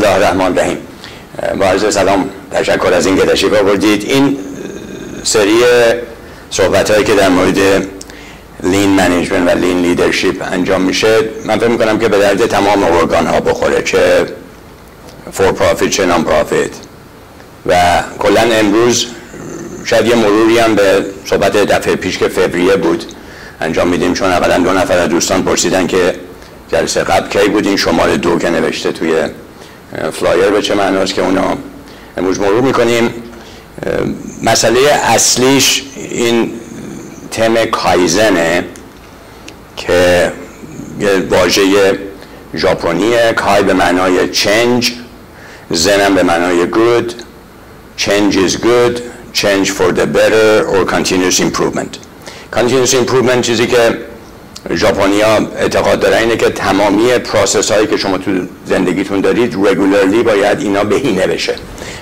الله الرحمن الرحیم. با عرض سلام، تشکر از اینکه تشریف آوردید. این سری صحبت‌هایی که در مورد لین منیجمنت و لین لیدرشپ انجام میشه، من فکر می‌کنم که به درد تمام ارگان‌ها بخوره، چه فور پروفیت چه نان پروفیت. و کلاً امروز شاید یه مروری هم به صحبت دفعه پیش که فوریه بود انجام میدیم، چون اولا 2 نفر از دوستان پرسیدن که جلسه قبل کی بود این شماره 2 که نوشته توی فلایر به چه معناست، که اونا امروز مرور میکنیم. مسئله اصلیش این تم کایزنه که یه واژه ژاپنیه. کای به معنای چنج، زنم به معنای good. Change is good, change for the better or continuous improvement. Continuous improvement چیزی که ژاپنیا اعتقاد دارن اینه که تمامی پروسس هایی که شما تو زندگیتون دارید regularly باید اینا بهینه بشه.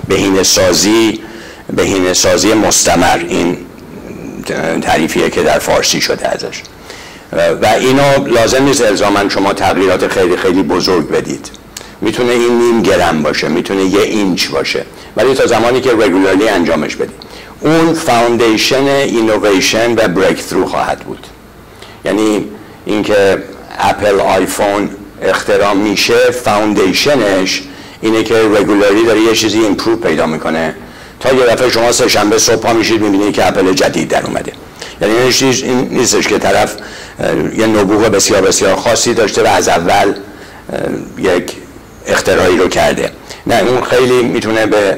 بهینه سازی مستمر، این تعریفیه که در فارسی شده ازش. و اینو لازم نیست الزاماً شما تغییرات خیلی خیلی بزرگ بدید. میتونه این نیم گرم باشه، میتونه 1 اینچ باشه، ولی تا زمانی که رگولارلی انجامش بدید، اون فاوندیشن اینوویشن و بریک ثرو خواهد بود. یعنی اینکه اپل آیفون اختراع میشه، فاوندیشنش اینه که رگولارلی داره یه چیزی ایمپروو پیدا میکنه تا یه دفعه شما سه شنبه صبح پا میشید میبینید که اپل جدید در اومده. یعنی این نیستش که طرف یه نبوغ بسیار بسیار خاصی داشته و از اول یک اختراعی رو کرده. نه، اون خیلی میتونه به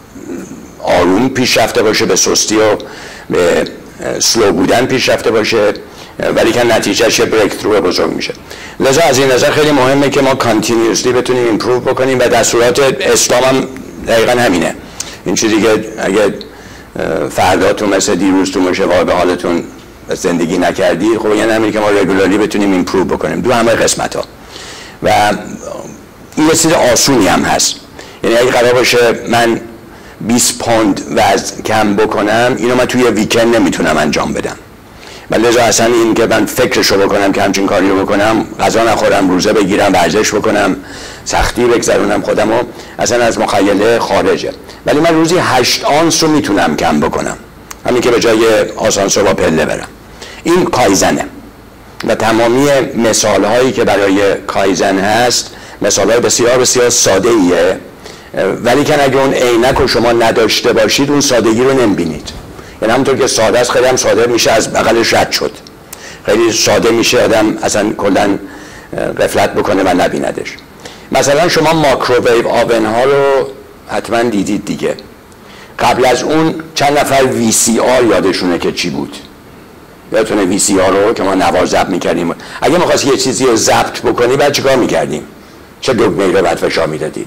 آروم پیش رفته باشه، به سستی و به سلو بودن پیش رفته باشه، ولی که نتیجهش یه بریک ثرو بزرگ میشه. لذا از این نظر خیلی مهمه که ما کانتینیوسلی بتونیم ایمپروو بکنیم و دستورات اسلام هم دقیقا همینه. این چیزی که اگه فرداتون مثل دیروزتون باشه و به حالتون زندگی نکردی، خب یعنی همینه که ما رگولارلی بتونیم ایمپروو بکنیم دو همه قسمت ها. و این یه چیز آسونی هم هست. یعنی اگه قرار باشه من 20 پوند وزن کم بکنم، اینو من توی ویکند نمیتونم انجام بدم. و لذا اصلا این که من فکرشو بکنم که همچین کاری رو بکنم، غذا نخورم، روزه بگیرم، ورزش بکنم، سختی بگذرونم خودمو، اصلا از مخیله خارجه. ولی من روزی 8 آنس رو میتونم کم بکنم، همین که به جای آسانسور با پله برم. این کایزنه. و تمامی مثال هایی که برای کایزن هست مثال های بسیار بسیار ساده ایه، ولی که اگه اون عینک رو شما نداشته باشید اون سادگی رو نمیبینید. یعنی همونطور که ساده است خیلی هم ساده میشه از بغلش رد شد، خیلی ساده میشه آدم اصلا کلا غفلت بکنه و نبیندش. مثلا شما ماکروویو آون ها رو حتما دیدید دیگه. قبل از اون چند نفر VCR یادشونه که چی بود؟ یادتونه VCR رو که ما نوار ضبط میکردیم؟ اگه می‌خواست یه چیزی رو ضبط بکنی بعد چیکار میکردیم؟ چه دکمه‌ای رو بعد فشار میدادید؟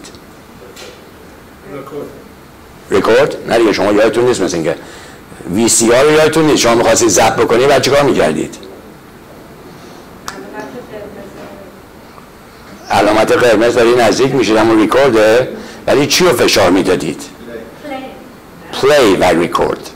رکورد؟ نه دیگه، شما یادتون نیست مثل اینکه VCR رو یادتون نیست. شما می‌خواستید ضبط بکنی بعد چیکار میکردید؟ علامت قرمز داری نزدیک میشید همون ریکورده، ولی چی رو فشار میدادید؟ پلی و ریکورد.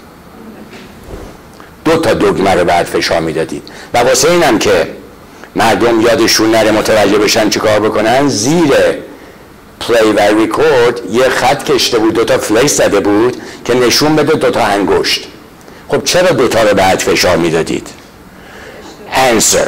2 تا دکمه رو بعد فشار میدادید. و واسه اینم که مردم یادشون نره متوجه بشن چیکار بکنن، زیر پلی و ریکورد یه خط کشته بود، 2 تا فلیس زده بود که نشون بده 2 تا انگشت. خب چرا 2 تا رو بعد فشار میدادید؟ answer.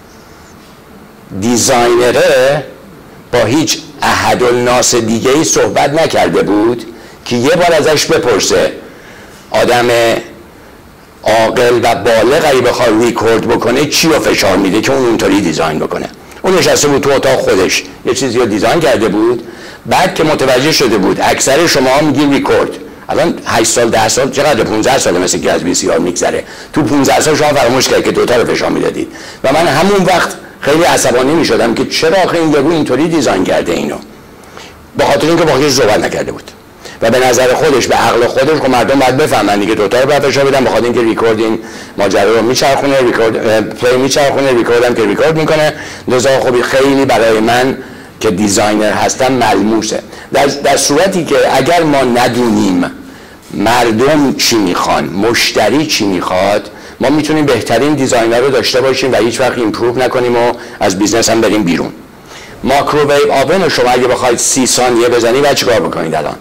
دیزاینره با هیچ احدالناس دیگه ای صحبت نکرده بود که یه بار ازش بپرسه آدم عاقل و بالغ اگه بخواد ریکورد بکنه چی رو فشار میده که اون اونطوری دیزاین بکنه. اون نشسته بود تو اتاق خودش یه چیزی رو دیزاین کرده بود، بعد که متوجه شده بود اکثر شما میگین ریکورد، الان 8 سال 10 سال چقدر 15 سال مثل که از VCR میگذره، تو 15 سال شما فراموش کردید که 2 تا رو فشار میدادید. و من همون وقت خیلی عصبانی میشدم که چرا آخه این یارو اینطوری دیزاین کرده اینو، به خاطر اینکه با هیچ صحبت نکرده بود و به نظر خودش به عقل خودش که مردم باید بفهمن دیگه 2 تا رو بعد فشار بدن، بخاطر اینکه ریکورد این ماجرا رو میچرخونه، پلی میچرخونه، ریکورد هم که ریکورد میکنه. لذا خب خیلی برای من که دیزاینر هستم ملموسه. در صورتی که اگر ما ندونیم مردم چی میخوان، مشتری چی میخواد، ما میتونیم بهترین دیزاینر رو داشته باشیم و هیچ وقت ایمپروو نکنیم و از بیزنس هم بریم بیرون. مایکروویو آون رو شما اگه بخواید 30 ثانیه بزنی بعد چیکار بکنید الان؟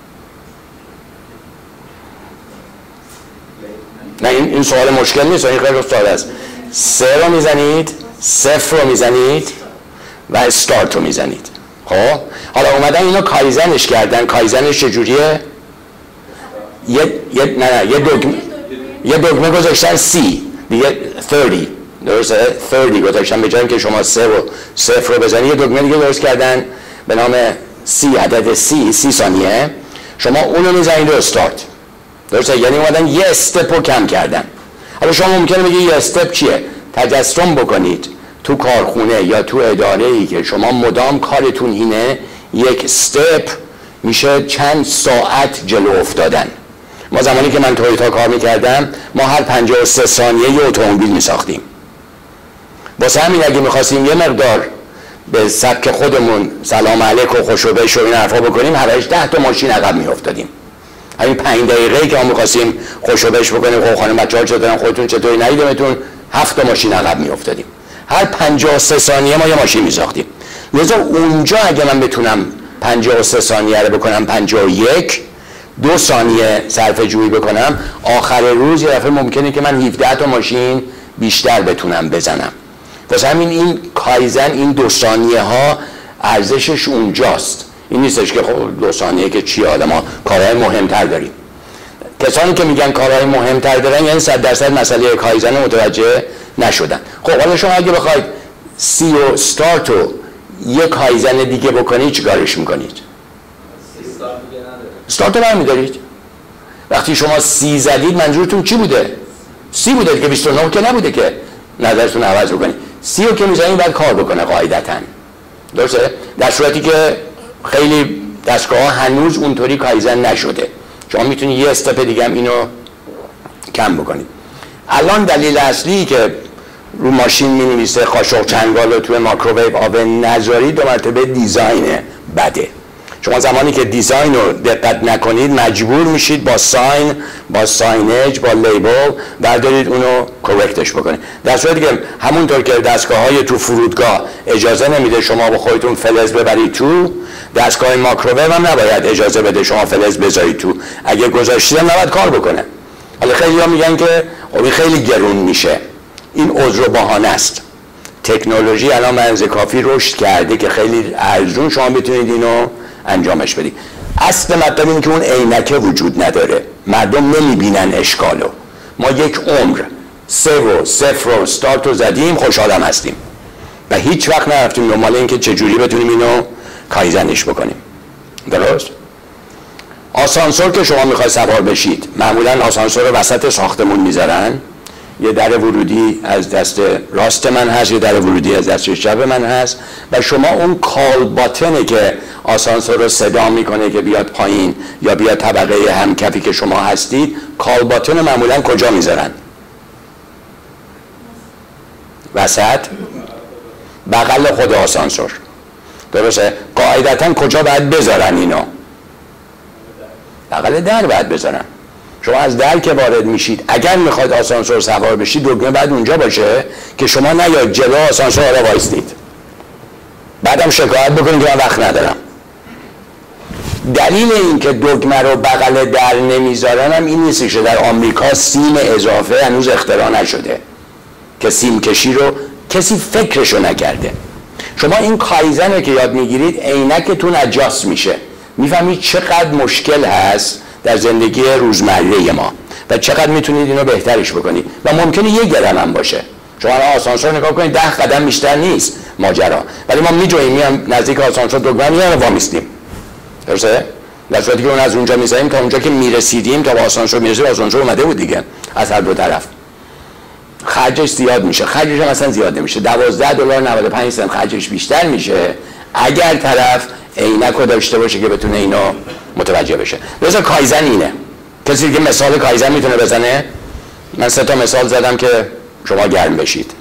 نه این سوال مشکل نیست، این خیلی ساده است. 3 رو میزنید، 0 رو میزنید و استارت رو میزنید. خب حالا اومدن اینو کایزنش کردن. کایزنش چجوریه؟ یه دکمه گذاشتن 30 دیگه 30 درسته؟ 30 گذاشتن به جای که شما 3 و 0 رو بزنید، یه دکمه دیگه درست کردن به نام 30 عدد 30 ثانیه، شما اونو میزنید و استارت. درسته؟ یعنی اومدن یه استپ رو کم کردن. حالا شما ممکنه بگید یه استپ چیه؟ تجسم بکنید تو کارخونه یا تو اداره‌ای که شما مدام کارتون اینه، یک استپ میشه چند ساعت جلو افتادن. ما زمانی که من تویوتا کار میکردم ما هر 53 ثانیه یه اتومبیل میساختیم. واسه همین اگه میخواستیم یه مقدار به سبک خودمون سلام علیک و خوشو بش و این حرفا بکنیم، هر 10 تا ماشین عقب میافتادیم. همین 5 دقیقه‌ای که ما می‌خواستیم خوشو بش بکنیم، خب خانم بچه‌ها چطورن، خودتون چطوری، ندیدمتون، 7 تا ماشین عقب میافتادیم. هر 53 ثانیه ما یه ماشین می‌ساختیم. لذا اونجا اگه من بتونم 53 ثانیه رو بکنم 51، 2 ثانیه صرفه جویی بکنم، آخر روز یه دفعه ممکنه که من 17 تا ماشین بیشتر بتونم بزنم. واسه همین این کایزن، این 2 ثانیه ها ارزشش اونجاست. این نیستش که خب 2 ثانیه که چی، حالا ما کارهای مهمتر داریم. کسانی که میگن کارهای مهمتر دارن یعنی 100% مسئله کایزن متوجه نشدن. خب حالا شما اگه بخواید 30 و استارت رو یک کایزن دیگه بکنید چیکارش میکنید؟ استارت رو برمیدارید. وقتی شما 30 زدید منظورتون چی بوده؟ 30 بوده که 29 که نبوده که نظرتون عوض بکنید. 30 رو که میزنید بعد کار بکنه قاعدتاً. درسته؟ در صورتی که خیلی دستگاه ها هنوز اونطوری کایزن نشده، شما میتونید یه استپ دیگه هم اینو کم بکنید. الان دلیل اصلی که رو ماشین مینویسه قاشق چنگال رو توی مایکروویو آون نذارید 2 مرتبه دیزاین بده. شما زمانی که دیزاین رو دقت نکنید مجبور میشید با ساین، با ساینج، با لیبل بردارید اونو کرکتش بکنید. در صورتی که همونطور که دستگاه‌های تو فرودگاه اجازه نمیده شما با خودتون فلز ببرید تو، دستگاه مایکروویو هم نباید اجازه بده شما فلز بذارید تو. اگه گذاشتید نباید کار بکنه. حالا خیلی‌ها میگن که خب خیلی گرون میشه. این عذر و بهانه است. تکنولوژی الان به اندازه کافی رشد کرده که خیلی ارزون شما بتونید اینو انجامش بدید. اصل مطلب اینه که اون عینکه وجود نداره، مردم نمیبینن اشکالو. ما یک عمر 3 و 0 و استارت رو زدیم، خوشحالم هستیم و هیچ وقت نرفتیم دنبال این که چجوری بتونیم اینو کایزنش بکنیم. درست؟ آسانسور که شما میخواید سوار بشید، معمولا آسانسور رو وسط ساختمون میذارن، یه در ورودی از دست راست من هست، یه در ورودی از دست چپ من هست و شما اون کال باتنه که آسانسور رو صدا میکنه که بیاد پایین یا بیاد طبقه همکفی که شما هستید، کال باتن معمولا کجا میذارن؟ وسط بغل خود آسانسور. درسته؟ قاعدتا کجا باید بذارن اینو؟ بغل در باید بذارن. شما از در که وارد میشید اگر میخواید آسانسور سوار بشید دکمه بعد اونجا باشه که شما نیاید جلو آسانسور رو وایستید بعدم شکایت بکنید که من وقت ندارم. دلیل این که دکمه رو بغل در نمیذارن هم این نیست که در آمریکا سیم اضافه هنوز اختراع نشده که سیم کشی رو کسی فکرشو نکرده. شما این کایزن که یاد میگیرید عینکتون اجاست میشه، میفهمید چقدر مشکل هست در زندگی روزمره ما و چقدر میتونید اینو بهترش بکنید و ممکنه 1 گرم هم باشه. شما آسانسور نگاه کنید 10 قدم بیشتر نیست ماجرا، ولی ما میجویم میام نزدیک آسانسور دکمه میام و وامیستیم. درسته؟ در صورتی که اون از اونجا میذاریم تا اونجا که میرسیدیم تا با آسانسور میرسیم آسانسور اومده بود دیگه از هر دو طرف. خرجش زیاد میشه، خرجش هم اصلا زیاد نمیشه، $12.95 خرجش بیشتر میشه اگر طرف عینک رو داشته باشه که بتونه اینو متوجه بشه. مثلا کایزن اینه. کسی که مثال کایزن میتونه بزنه؟ من 3 تا مثال زدم که شما گرم بشید.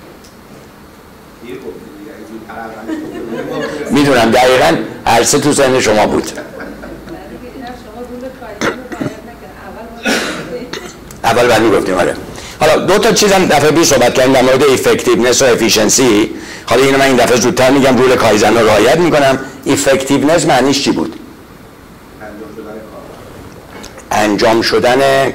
میدونم دقیقاً هر 3 تو ذهن شما بود. اول بعد میگفتیم آره. حالا دو تا چیزم دفعه پیش صحبت کردیم در مورد افکتیونس و افیشنسی. حالا اینو من این دفعه زودتر میگم، رول کایزن رو رعایت میکنم. افکتیونس معنیش چی بود؟ انجام شدن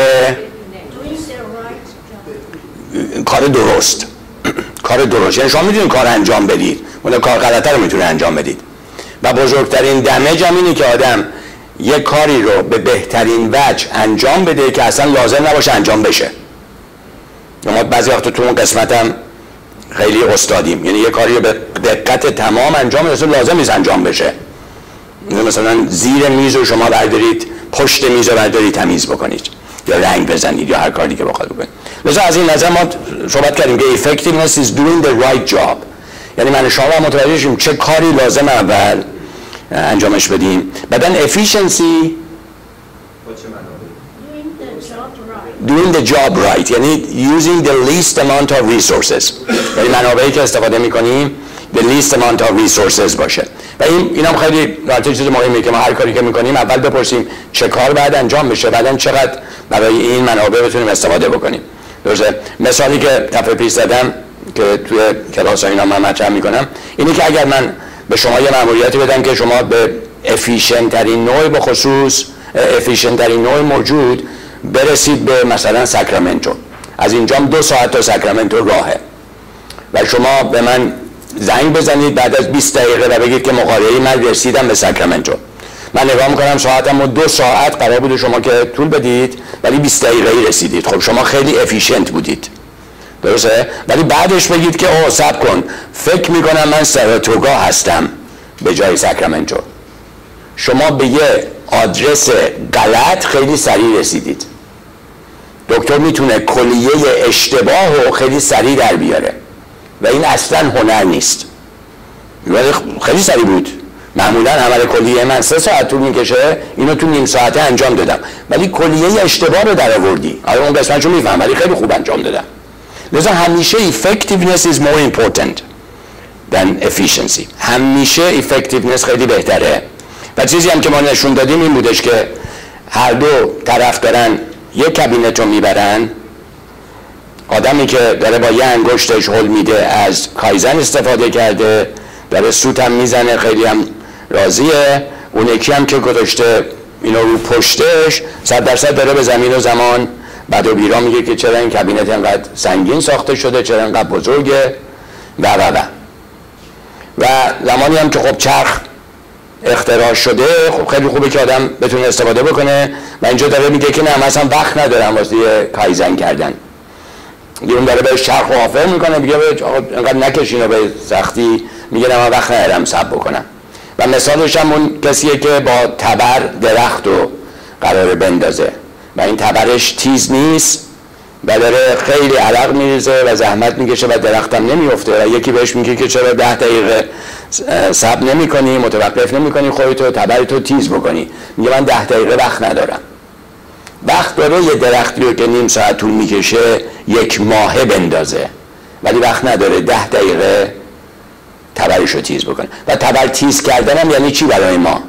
کار درست. کار درست یعنی شما میتونید کار انجام بدید، اون کار غلطه رو میتونه انجام بدید. و بزرگترین دمیج هم اینه که آدم یک کاری رو به بهترین وجه انجام بده که اصلا لازم نباشه انجام بشه. ما بعضی وقتا تو اون قسمت هم خیلی استادیم، یعنی یک کاری رو به دقت تمام انجام بده اصلا لازم نیست انجام بشه. مثلا زیر میز رو شما بردارید، پشت میز رو بردارید تمیز بکنید یا رنگ بزنید یا هر کاری که بخواد بکنید. لذا از این نظر ما صحبت کردیم که effectiveness is doing the right job، یعنی من شما متوجه شیم چه کاری لازم اول انجامش بدیم. بعدن efficiency doing the job right، یعنی using the least amount of resources، یعنی منابعی که استفاده میکنیم the least amount of resources باشه. و اینم خیلی نکته چیز مهمیه که ما هر کاری که میکنیم اول بپرسیم چه کار باید انجام بشه، بعدن چقدر برای این منابع بتونیم استفاده بکنیم. درسته؟ مثالی که دفعه پیش زدم که توی کلاس ها اینا من مطرح میکنم اینه که اگر من به شما یه مأموریتی بدم که شما به افیشنت ترین نوع به خصوص افیشنت ترین نوع موجود برسید به مثلا ساکرامنتو، از اینجا 2 ساعت تا ساکرامنتو راهه و شما به من زنگ بزنید بعد از 20 دقیقه و بگید که مقاله‌ای من رسیدم به ساکرامنتو. من نگاه میکنم ساعتم رو 2 ساعت قرار بوده شما که طول بدید ولی 20 دقیقه‌ای رسیدید. خب شما خیلی افیشنت بودید، درسته؟ ولی بعدش بگید که اوه صبر کن، فکر میکنم من سراتوگا هستم به جای ساکرامنتو. شما به یه آدرس غلط خیلی سریع رسیدید. دکتر میتونه کلیه اشتباه رو خیلی سریع در بیاره و این اصلا هنر نیست. ولی خیلی سریع بود. معمولا عمل کلیه من 3 ساعت طول میکشه، اینو تو نیم ساعته انجام دادم ولی کلیه اشتباه رو در آوردی. آره اون قسمتشو میفهم ولی خیلی خوب انجام دادم. لذا همیشه effectiveness is more important than efficiency. همیشه effectiveness خیلی بهتره. و چیزی هم که ما نشون دادیم این بودش که هر دو طرف دارن یک کابینت رو میبرن، آدمی که داره با یه انگشتش هل میده از کایزن استفاده کرده، داره سوت هم میزنه خیلی هم راضیه، اون یکی هم که گذاشته اینو رو پشتش 100% داره به زمین و زمان بد و بیرا میگه که چرا این کابینت اینقدر سنگین ساخته شده، چرا اینقدر بزرگه و زمانی هم که خب چرخ اختراع شده خب خیلی خوبه که آدم بتونه استفاده بکنه و اینجا داره میگه که نه مثلا وقت ندارم واسه کایزن کردن. اون داره بهش چرخ آفر میکنه میگه اینقدر نکشینو به سختی، میگه نه من وقت ندارم صبر بکنم. و مثالش هم اون کسیه که با تبر درخت رو قراره بندازه و این تبرش تیز نیست و داره خیلی عرق میریزه و زحمت میکشه و درخت هم نمیفته و یکی بهش میگه که چرا 10 دقیقه صبر نمی کنی، متوقف نمی کنی خودتو تبرتو تیز بکنی. میگه من 10 دقیقه وقت ندارم. وقت داره یه درختی رو که نیم ساعت طول میکشه 1 ماه بندازه ولی وقت نداره 10 دقیقه تبرشو تیز بکنه. و تبر تیز کردن هم یعنی چی برای ما؟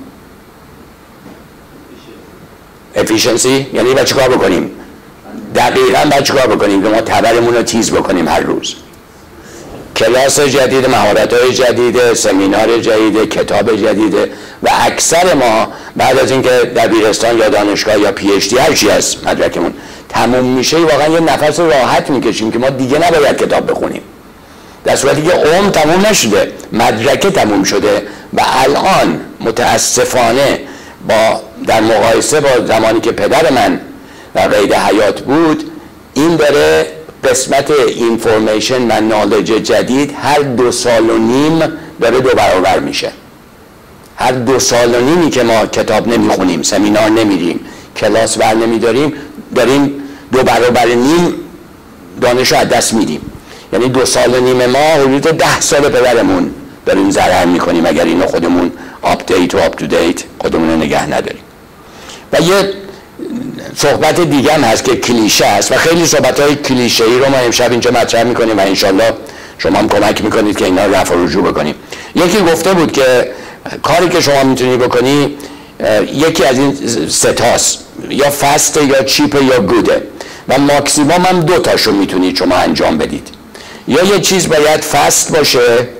افیشنسی یعنی باید چیکار بکنیم؟ دقیقاً باید چیکار بکنیم که ما تبرمون رو تیز بکنیم هر روز. کلاس جدید، مهارت‌های جدید، سمینار جدید، کتاب جدید و اکثر ما بعد از اینکه دبیرستان یا دانشگاه یا پی اچ دی هر چی هست مدرکمون تموم میشه واقعا یه نفس راحت میکشیم که ما دیگه نباید کتاب بخونیم، در صورتی که عمر تموم نشده، مدرکه تموم شده و الان متاسفانه در مقایسه با زمانی که پدر من در قید حیات بود این داره قسمت اینفورمیشن و نالج جدید هر 2.5 سال داره 2 برابر میشه. هر 2.5 سال که ما کتاب نمیخونیم، سمینار نمیریم، کلاس بر نمیداریم، داریم 2.5 برابر دانش رو از دست میدیم. یعنی 2.5 سال ما حدود 10 سال پدرمون داریم ضرر میکنیم اگر اینو خودمون آپدیت و آپ-تو-دیت خودمون رو نگه نداریم. و یه صحبت دیگه هم هست که کلیشه است و خیلی صحبت‌های کلیشه‌ای رو ما امشب اینجا مطرح می‌کنیم و انشالله شما هم کمک می‌کنید که اینا رو رفع و رجوع بکنیم. یکی گفته بود که کاری که شما می‌تونی بکنی یکی از این 3 تاست، یا فسته یا چیپه یا گوده. و ماکسیموم هم 2 تاشو میتونید شما انجام بدید. یا یه چیز باید فست باشه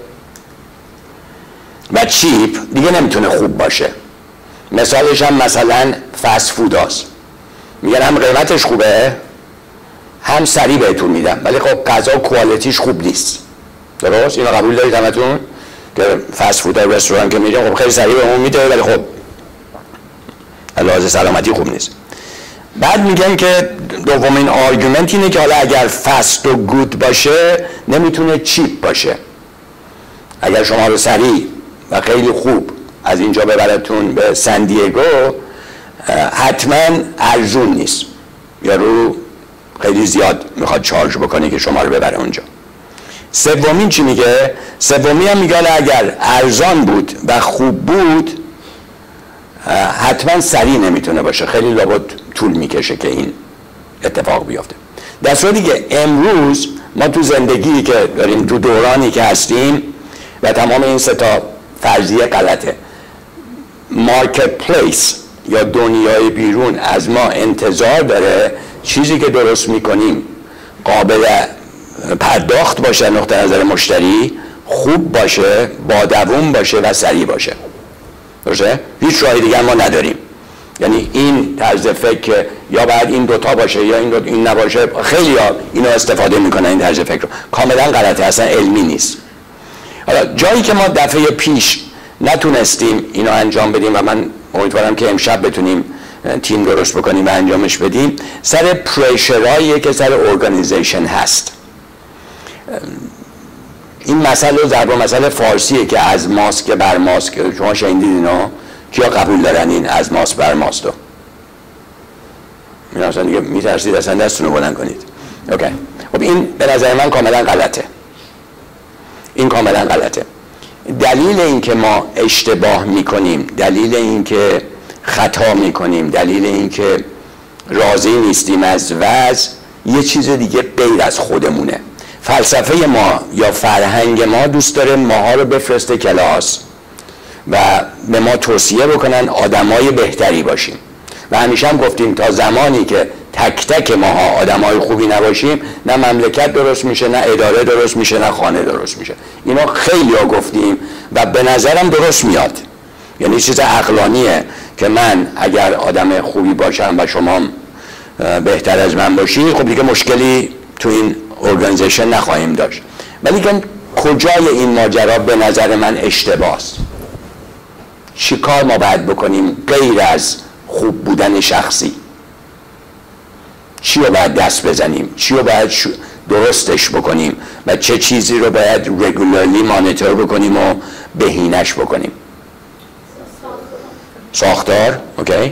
و چیپ، دیگه نمیتونه خوب باشه. مثالش هم مثلا فست فود هاست، میگن هم قیمتش خوبه هم سریع بهتون میدم، ولی خب غذا کوالیتیش خوب نیست. درست؟ اینو قبول دارید همتون؟ که فست فود های رستوران که میریم خب خیلی سریع بهمون میده ولی خب لحاظ سلامتی خوب نیست. بعد میگن که دومین آرگومنت اینه که حالا اگر فست و گود باشه نمیتونه چیپ باشه. اگر شما رو سریع و خیلی خوب از اینجا ببرتون به سن دیگو حتما ارزون نیست، یارو خیلی زیاد میخواد چارج بکنه که شما رو ببره اونجا. سومین چی میگه؟ سومی هم میگه اگر ارزان بود و خوب بود حتما سریع نمیتونه باشه، خیلی لابد طول میکشه که این اتفاق بیفته. در صورتی که امروز ما تو زندگی که داریم، تو دورانی که هستیم و تمام این 3 تا فرضیه غلطه، مارکت پلیس یا دنیای بیرون از ما انتظار داره چیزی که درست میکنیم قابل پرداخت باشه، نقطه نظر مشتری خوب باشه، با دوام باشه و سریع باشه. درسته؟ هیچ راهی دیگه ما نداریم. یعنی این طرز فکر که یا باید این 2 تا باشه یا این نباشه، خیلی ها اینو استفاده میکنن این طرز فکر رو. کاملا غلطه، اصلا علمی نیست. حالا جایی که ما دفعه پیش نتونستیم اینو انجام بدیم و من امیدوارم که امشب بتونیم تیم درست بکنیم و انجامش بدیم، سر پریشرهایی که سر ارگانیزیشن هست. این مسئله ضرب مسئله فارسیه که از ماسک بر ماسک، شما شنیدید اینا؟ کیا قبول دارن این از ماسک بر ماسک رو؟ این اصلا دیگه میترسید اصلا دستون رو بلند کنید. اوکی. خب این به نظر من کاملا غلطه. این کاملا غلطه. دلیل این که ما اشتباه میکنیم، دلیل این که خطا میکنیم، دلیل این که راضی نیستیم از وضع، یه چیز دیگه غیر از خودمونه. فلسفه ما یا فرهنگ ما دوست داره ماها رو بفرسته کلاس و به ما توصیه بکنن آدمای بهتری باشیم و همیشه هم گفتیم تا زمانی که تک تک ماها آدمای خوبی نباشیم نه مملکت درست میشه، نه اداره درست میشه، نه خانه درست میشه. اینا خیلی ها گفتیم و به نظرم درست میاد. یعنی چیز عقلانیه که من اگر آدم خوبی باشم و شما بهتر از من باشی، خب دیگه مشکلی تو این ارگانیزیشن نخواهیم داشت. ولی که کجای این ماجرا به نظر من اشتباهست؟ چی کار ما باید بکنیم غیر از خوب بودن شخصی؟ چی رو باید دست بزنیم؟ چی رو باید درستش بکنیم؟ و چه چیزی رو باید رگولارلی مانیتور بکنیم و بهینش بکنیم؟ ساختار؟ اوکی؟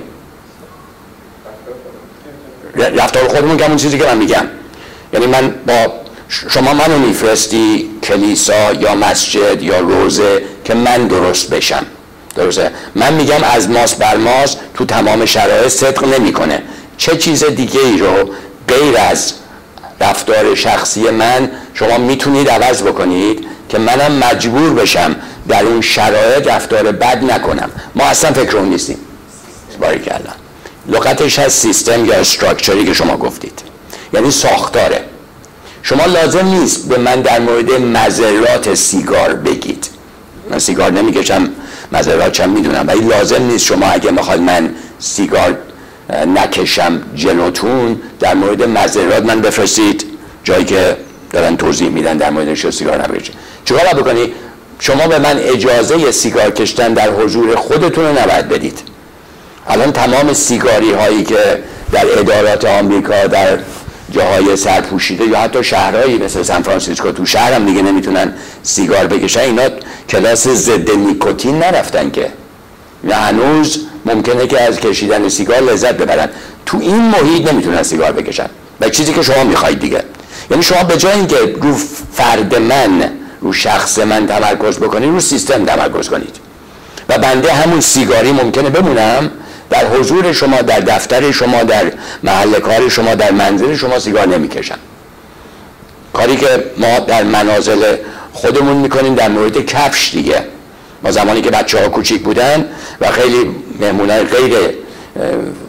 رفتار خودمون که همون چیزی که من میگم. یعنی من با شما منو میفرستی کلیسا یا مسجد یا روزه که من درست بشم. درسته؟ من میگم از ماس بر ماس تو تمام شرایط صدق نمیکنه. چه چیز دیگه ای رو غیر از رفتار شخصی من شما میتونید عوض بکنید که منم مجبور بشم در اون شرایط رفتار بد نکنم؟ ما اصلا فکر اون نیستیم. باریکلا. لغتش هست سیستم یا استراکچری که شما گفتید، یعنی ساختاره. شما لازم نیست به من در مورد مضرات سیگار بگید. من سیگار نمیکشم، مضراتشم میدونم، ولی لازم نیست شما اگه میخواد من سیگار نکشم جلوتون در مورد مضرات من بفرستید جایی که دارن توضیح میدن در موردش سیگار نکشید. چیکار باید بکنی؟ شما به من اجازه سیگار کشیدن در حضور خودتون رو نباید بدید. الان تمام سیگاری هایی که در ادارات آمریکا در جاهای سرپوشیده یا حتی شهرهایی مثل سان فرانسیسکو، تو شهر هم دیگه نمیتونن سیگار بکشن، اینا کلاس ضد نیکوتین نرفتن که یا هنوز ممکنه که از کشیدن سیگار لذت ببرن. تو این محیط نمیتونن سیگار بکشن و چیزی که شما میخواید دیگه. یعنی شما به جای اینکه رو فرد من، رو شخص من تمرکز بکنید، رو سیستم تمرکز کنید و بنده همون سیگاری ممکنه بمونم در حضور شما، در دفتر شما، در محل کار شما، در منزل شما سیگار نمیکشم. کاری که ما در منازل خودمون میکنیم در مورد کفش دیگه. ما زمانی که بچه ها کوچیک بودن و خیلی مهمونای غیر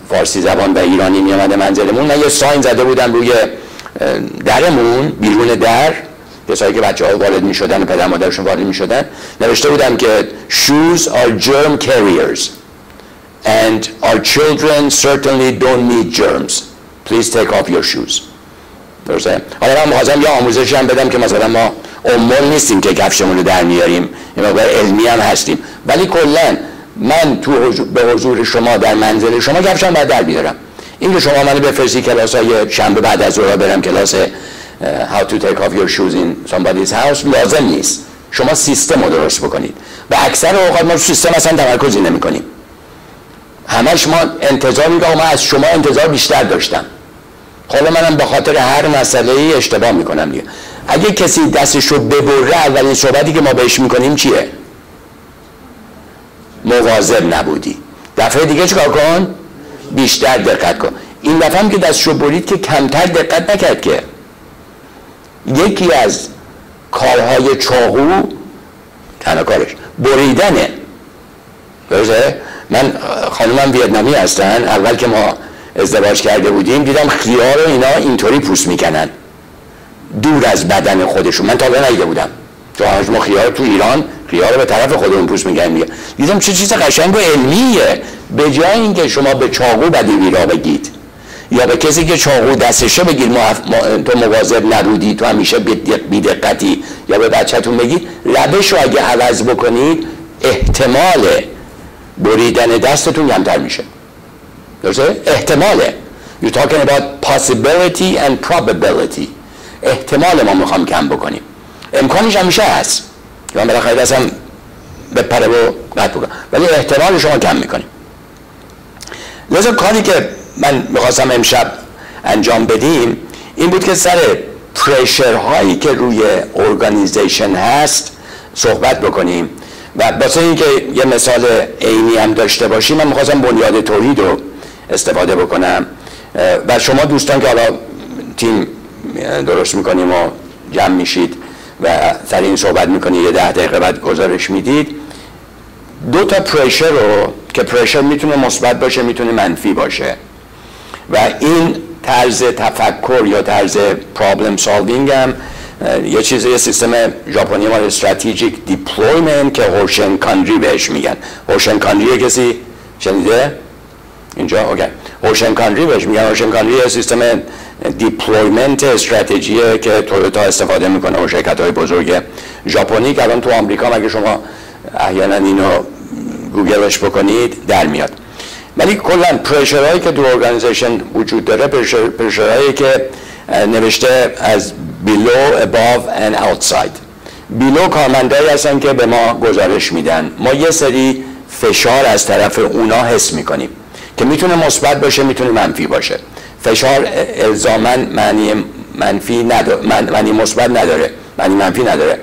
فارسی زبان و ایرانی می اومده منزلمون، من یه ساین زده بودم روی درمون، بیرون در، کسایی که بچه‌ها وارد می‌شدن و پدر مادرشون وارد می‌شدن، نوشته بودم که shoes are germ carriers and our children certainly don't need germs. Please take off your shoes. درسته؟ حالا من می‌خواستم یه آموزشی هم بدم که مثلا ما عمال نیستیم که کفشمون رو در میاریم، یه مقدار علمی هم هستیم، ولی کلاً من به حضور شما در منزل شما کفشم باید در بیارم. این که شما منو بفرستی کلاسای شنبه بعد از ظهر برم کلاس how to take off your shoes in somebody's house لازم نیست. شما سیستم رو درست بکنید و اکثر اوقات ما سیستم اصلا تمرکزی نمی کنیم. همش ما انتظار میگم، من از شما انتظار بیشتر داشتم. حالا منم به خاطر هر مسئله ای اشتباه میکنم دیگه. اگه کسی دستش رو ببره، اولین صحبتی که ما بهش میکنیم چیه؟ مواظب نبودی. دفعه دیگه چیکار کن؟ بیشتر دقت کن. این دفعه هم که دستشو برید که کمتر دقت نکرد که. یکی از کارهای چاقو تنها کارش بریدنه. درسته؟ من خانومم ویتنامی هستن، اول که ما ازدواج کرده بودیم دیدم خیار رو اینا اینطوری پوست میکنن دور از بدن خودشون. من تا حالا ندیده بودم، چون ما خیار تو ایران خیار رو به طرف خودمون پوست میکنیم. دیدم چه چیز قشنگ و علمیه. به جای اینکه شما به چاقو بدی ویرا بگید یا به کسی که چاقو دستشه بگید تو مواظب نبودی، تو همیشه بی‌دقتی، یا به بچه‌تون بگید روش رو اگه عوض بکنید احتمال بریدن دستتون کمتر میشه. درسته؟ احتماله. You're talking about possibility and probability. احتمال ما میخوام کم بکنیم. امکانش همیشه هست که من بالاخره دستم به پره و قطع بکنم، ولی احتمال شما کم میکنیم. لذا کاری که من میخواستم امشب انجام بدیم این بود که سر پریشر هایی که روی ارگانیزیشن هست صحبت بکنیم و واسه اینکه یه مثال عینی هم داشته باشیم من میخواستم بنیاد توحید رو استفاده بکنم و شما دوستان که حالا تیم درست میکنیم و جمع میشید و سر این صحبت میکنید، یه 10 دقیقه بعد گزارش میدید، 2 تا پریشر رو که پریشر میتونه مثبت باشه میتونه منفی باشه و این طرز تفکر یا طرز پرابلم سالوینگ هم یه سیستم ژاپنی ما استراتژیک دیپلویمنت که هوشن کاندری بهش میگن. هوشن کاندری کسی شنیده؟ اینجا اوکی. هوشن کاندری بهش میگن. هوشن کاندری سیستم دیپلویمنت استراتژیه که تویوتا استفاده میکنه و شرکت‌های بزرگ ژاپنی که الان تو آمریکا اگه شما احیانا اینو گوگلش بکنید در میاد. ولی کلا پرشرهایی که تو ارگانیزیشن وجود داره پرشرهایی که نوشته از below, above and outside. below کارمندایی هستن که به ما گزارش میدن، ما یه سری فشار از طرف اونا حس میکنیم که میتونه مثبت باشه میتونه منفی باشه. فشار الزاماً معنی منفی نداره، معنی مثبت نداره، معنی منفی نداره.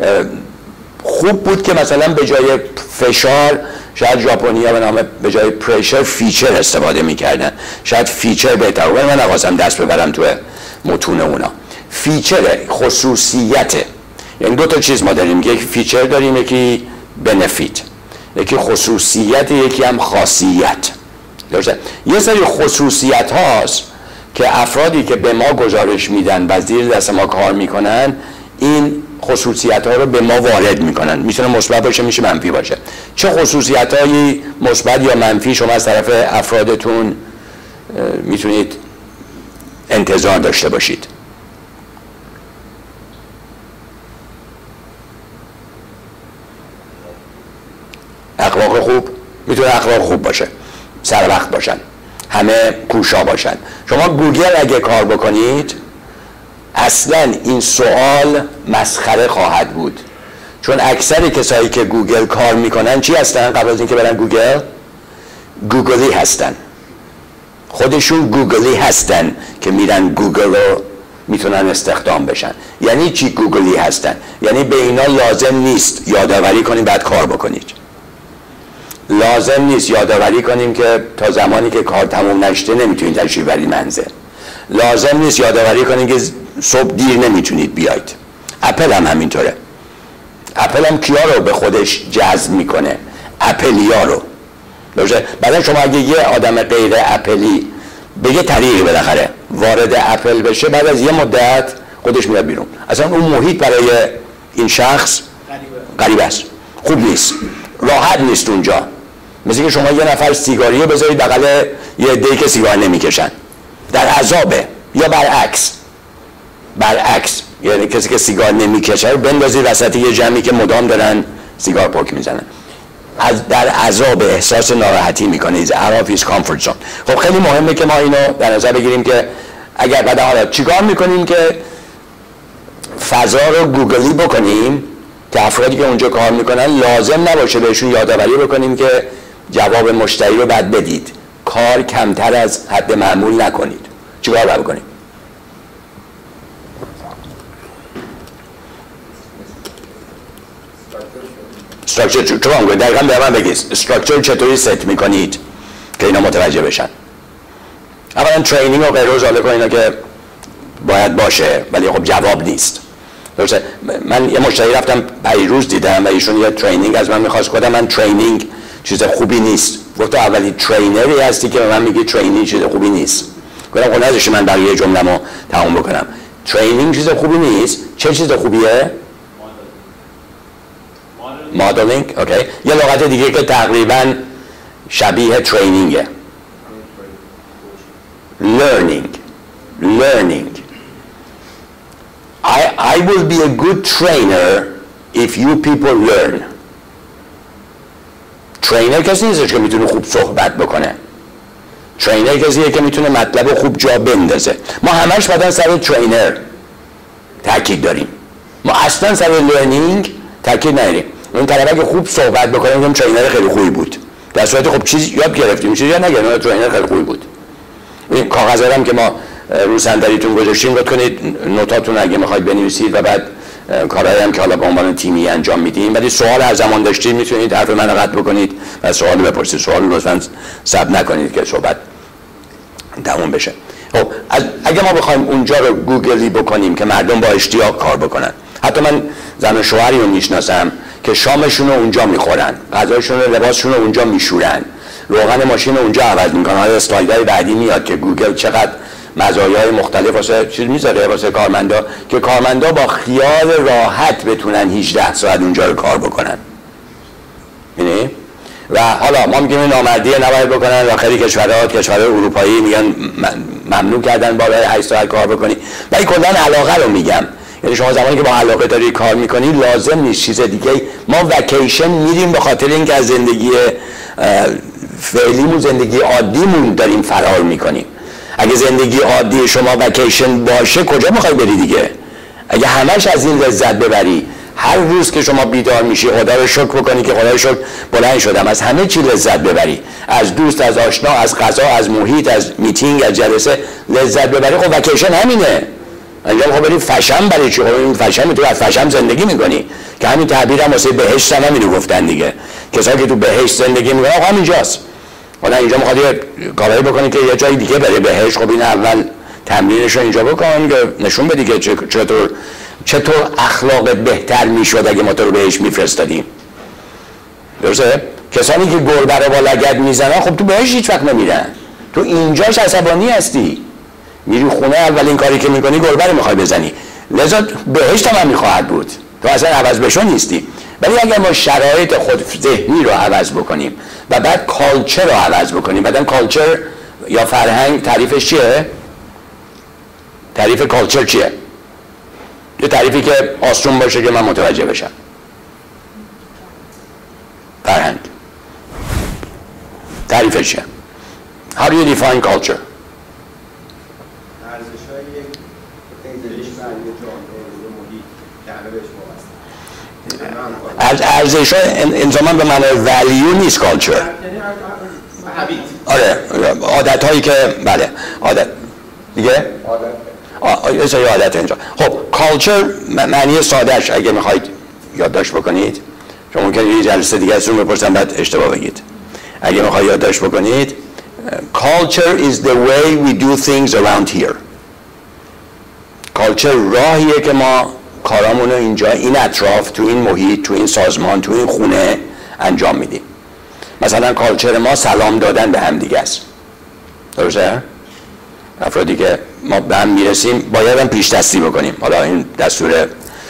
خوب بود که مثلا به جای فشار شاید ژاپنی‌ها به نام به جای پرشر فیچر استفاده میکردن. شاید فیچر بهتر بود. من نخواستم دست ببرم تو متون اونا. فیچر خصوصیته. یعنی 2 تا چیز ما داریم، یکی فیچر داریم یکی بنفیت، یکی خصوصیت یکی هم خاصیت. درسته؟ یه سری خصوصیت هاست که افرادی که به ما گزارش میدن و زیر دست ما کار میکنن این خصوصیت ها رو به ما وارد میکنن. میتونه مثبت باشه میشه منفی باشه. چه خصوصیت هایی مثبت یا منفی شما از طرف افرادتون میتونید انتظار داشته باشید؟ اخلاق خوب، میتونه اخلاق خوب باشه، سر وقت باشن، همه کوشا باشن. شما گوگل اگه کار بکنید اصلا این سوال مسخره خواهد بود، چون اکثر کسایی که گوگل کار میکنن چی هستن؟ قبل از اینکه برن گوگل گوگلی هستن، خودشون گوگلی هستن که میرن گوگل رو میتونن استخدام بشن. یعنی چی گوگلی هستن؟ یعنی به اینا لازم نیست یادآوری کنیم بعد کار بکنید. لازم نیست یادآوری کنیم که تا زمانی که کار تموم نشده نمیتونید تشریف برید منزل. لازم نیست یادآوری کنیم که صبح دیر نمیتونید بیاید. اپل هم همینطوره. اپل هم کیا رو به خودش جذب میکنه؟ اپلیا رو. درسته؟ بعدا شما اگه یه آدم غیر اپلی به یه طریقی بالاخره وارد اپل بشه، بعد از یه مدت خودش میاد بیرون. اصلا اون محیط برای این شخص غریبه است، خوب نیست، راحت نیست اونجا. مثل که شما یه نفر سیگاریو بذارید بغل یه عده‌ای که سیگار نمیکشن، در عذابه. یا برعکس، یعنی کسی که سیگار نمیکشه رو بندازید وسط یه جمعی که مدام دارن سیگار پک میزنن، در عذاب، احساس ناراحتی میکنه. is out of his comfort zone. خب خیلی مهمه که ما اینو در نظر بگیریم که اگر بعد حالا چیکار میکنیم که فضا رو گوگلی بکنیم که افرادی که اونجا کار میکنن لازم نباشه بهشون یادآوری بکنیم که جواب مشتری رو بعد بدید، کار کمتر از حد معمول نکنید. چیکار باید بکنیم؟ استراکچر چطور میگه؟ دقیقاً به من بگید استراکچر چطوری ست میکنید که اینا متوجه بشن؟ اولا ترینینگ و غیره زاله کنید که باید باشه، ولی خب جواب نیست. درسته؟ من یه مشتری رفتم پیروز دیدم و ایشون یه ترینینگ از من میخواست. خودم من ترینینگ چیز خوبی نیست. گفت اولی ترینری هستی که به من میگی ترینینگ چیز خوبی نیست. گفتم خب نذاشی من بقیه جمله‌مو تموم بکنم. ترینینگ چیز خوبی نیست. چه چیز خوبیه؟ مدلینگ. اوکی. یه لغت دیگه که تقریبا شبیه ترینینگه. learning. I will be a good trainer if you people learn. ترینر کسی نیستش که میتونه خوب صحبت بکنه. ترینر کسیه که میتونه مطلب خوب جا بندازه. ما همش بعدن سر ترینر تاکید داریم. ما اصلا سر لرنینگ تاکید نداریم. اون طرفه که خوب صحبت بکنه میگم ترینر خیلی خوبی بود. در صورتی خب چیز یاد گرفتیم، چیزی یاد نگرفتیم، ترینر خیلی خوبی بود. این کاغذا هم که ما رو صندلیتون گذاشتیم لطف کنید نوتاتون اگه میخواید بنویسید و بعد کارهایی هم که حالا به عنوان تیمی انجام میدیم. ولی سوال هر زمان داشتید میتونید حرف منو قطع بکنید و سوال بپرسید. سوال لطفاً ثبت نکنید که صحبت تموم بشه. خب اگه ما بخوایم اونجا رو گوگلی بکنیم که مردم با اشتیاق کار بکنن، حتی من زن و شوهری رو میشناسم که شامشون رو اونجا میخورن، غذاشون رو، لباسشون رو اونجا میشورن، روغن ماشین رو اونجا عوض میکنن. حالا اسلایدهای بعدی میاد که گوگل چقدر مزایای مختلف واسه چیز میذاره واسه کارمندا که کارمندا با خیال راحت بتونن 18 ساعت اونجا رو کار بکنن. یعنی و حالا ما میگیم نامردیه نباید بکنن و خیلی کشورهای اروپایی میگن ممنوع کردن بالای 8 ساعت کار بکنی. ولی کلا علاقه رو میگم، یعنی شما زمانی که با علاقه داری کار میکنی لازم نیست چیز دیگه. ما وکیشن میریم به خاطر اینکه از زندگی فعلیمون، زندگی عادیمون داریم فرار میکنیم. اگه زندگی عادی شما وکیشن باشه کجا میخوای بری دیگه؟ اگه همش از این لذت ببری، هر روز که شما بیدار میشی خدا رو شکر بکنی که خدا رو شکر بلند شدم، از همه چی لذت ببری، از دوست، از آشنا، از غذا، از محیط، از میتینگ، از جلسه لذت ببری، خب وکیشن همینه. انجام خب بریم فشم برای چی؟ خب این فشم تو از فشم زندگی میکنی که همین تعبیر هم واسه بهشت هم همینو گفتن دیگه. کسایی که تو بهشت زندگی میکنن خب همینجاست. حالا اینجا میخواد یه کاری بکنی که یه جای دیگه بره بهشت، خب این اول تمرینش رو اینجا بکن که نشون بدی که چطور اخلاق بهتر میشد اگه ما تو رو بهش میفرستادیم. درسته؟ کسانی که گربه رو با لگد میزنن خب تو بهش هیچ وقت نمیرن. تو اینجاش عصبانی هستی، میری خونه اولین کاری که میکنی گربه رو میخوای بزنی، لذا بهشت هم میخواهد بود، تو اصلا عوض بشو نیستی. ولی اگر ما شرایط خود ذهنی رو عوض بکنیم و بعد کالچر رو عوض بکنیم، بعدن کالچر یا فرهنگ تعریفش چیه؟ تعریف کالچر چیه؟ یه تعریفی که آسون باشه که من متوجه بشم. فرهنگ تعریفش چیه؟ How do you define culture? ارزش ها انضمام به معنی ولیو نیست کالچر. آره عادت هایی که بله عادت دیگه عادت اینجا. خب کالچر معنی سادهش اگه میخواید یادداشت بکنید، شما ممکنه یه جلسه دیگه ازتون بپرسم بعد اشتباه بگید. اگه میخواید یادداشت بکنید culture is the way we do things around here. کالچر راهیه که ما کارامونو اینجا این اطراف، تو این محیط، تو این سازمان، تو این خونه انجام میدیم. مثلا کالچر ما سلام دادن به هم دیگه است. درسته؟ افرادی که ما به هم میرسیم باید هم پیش دستی بکنیم. حالا این دستور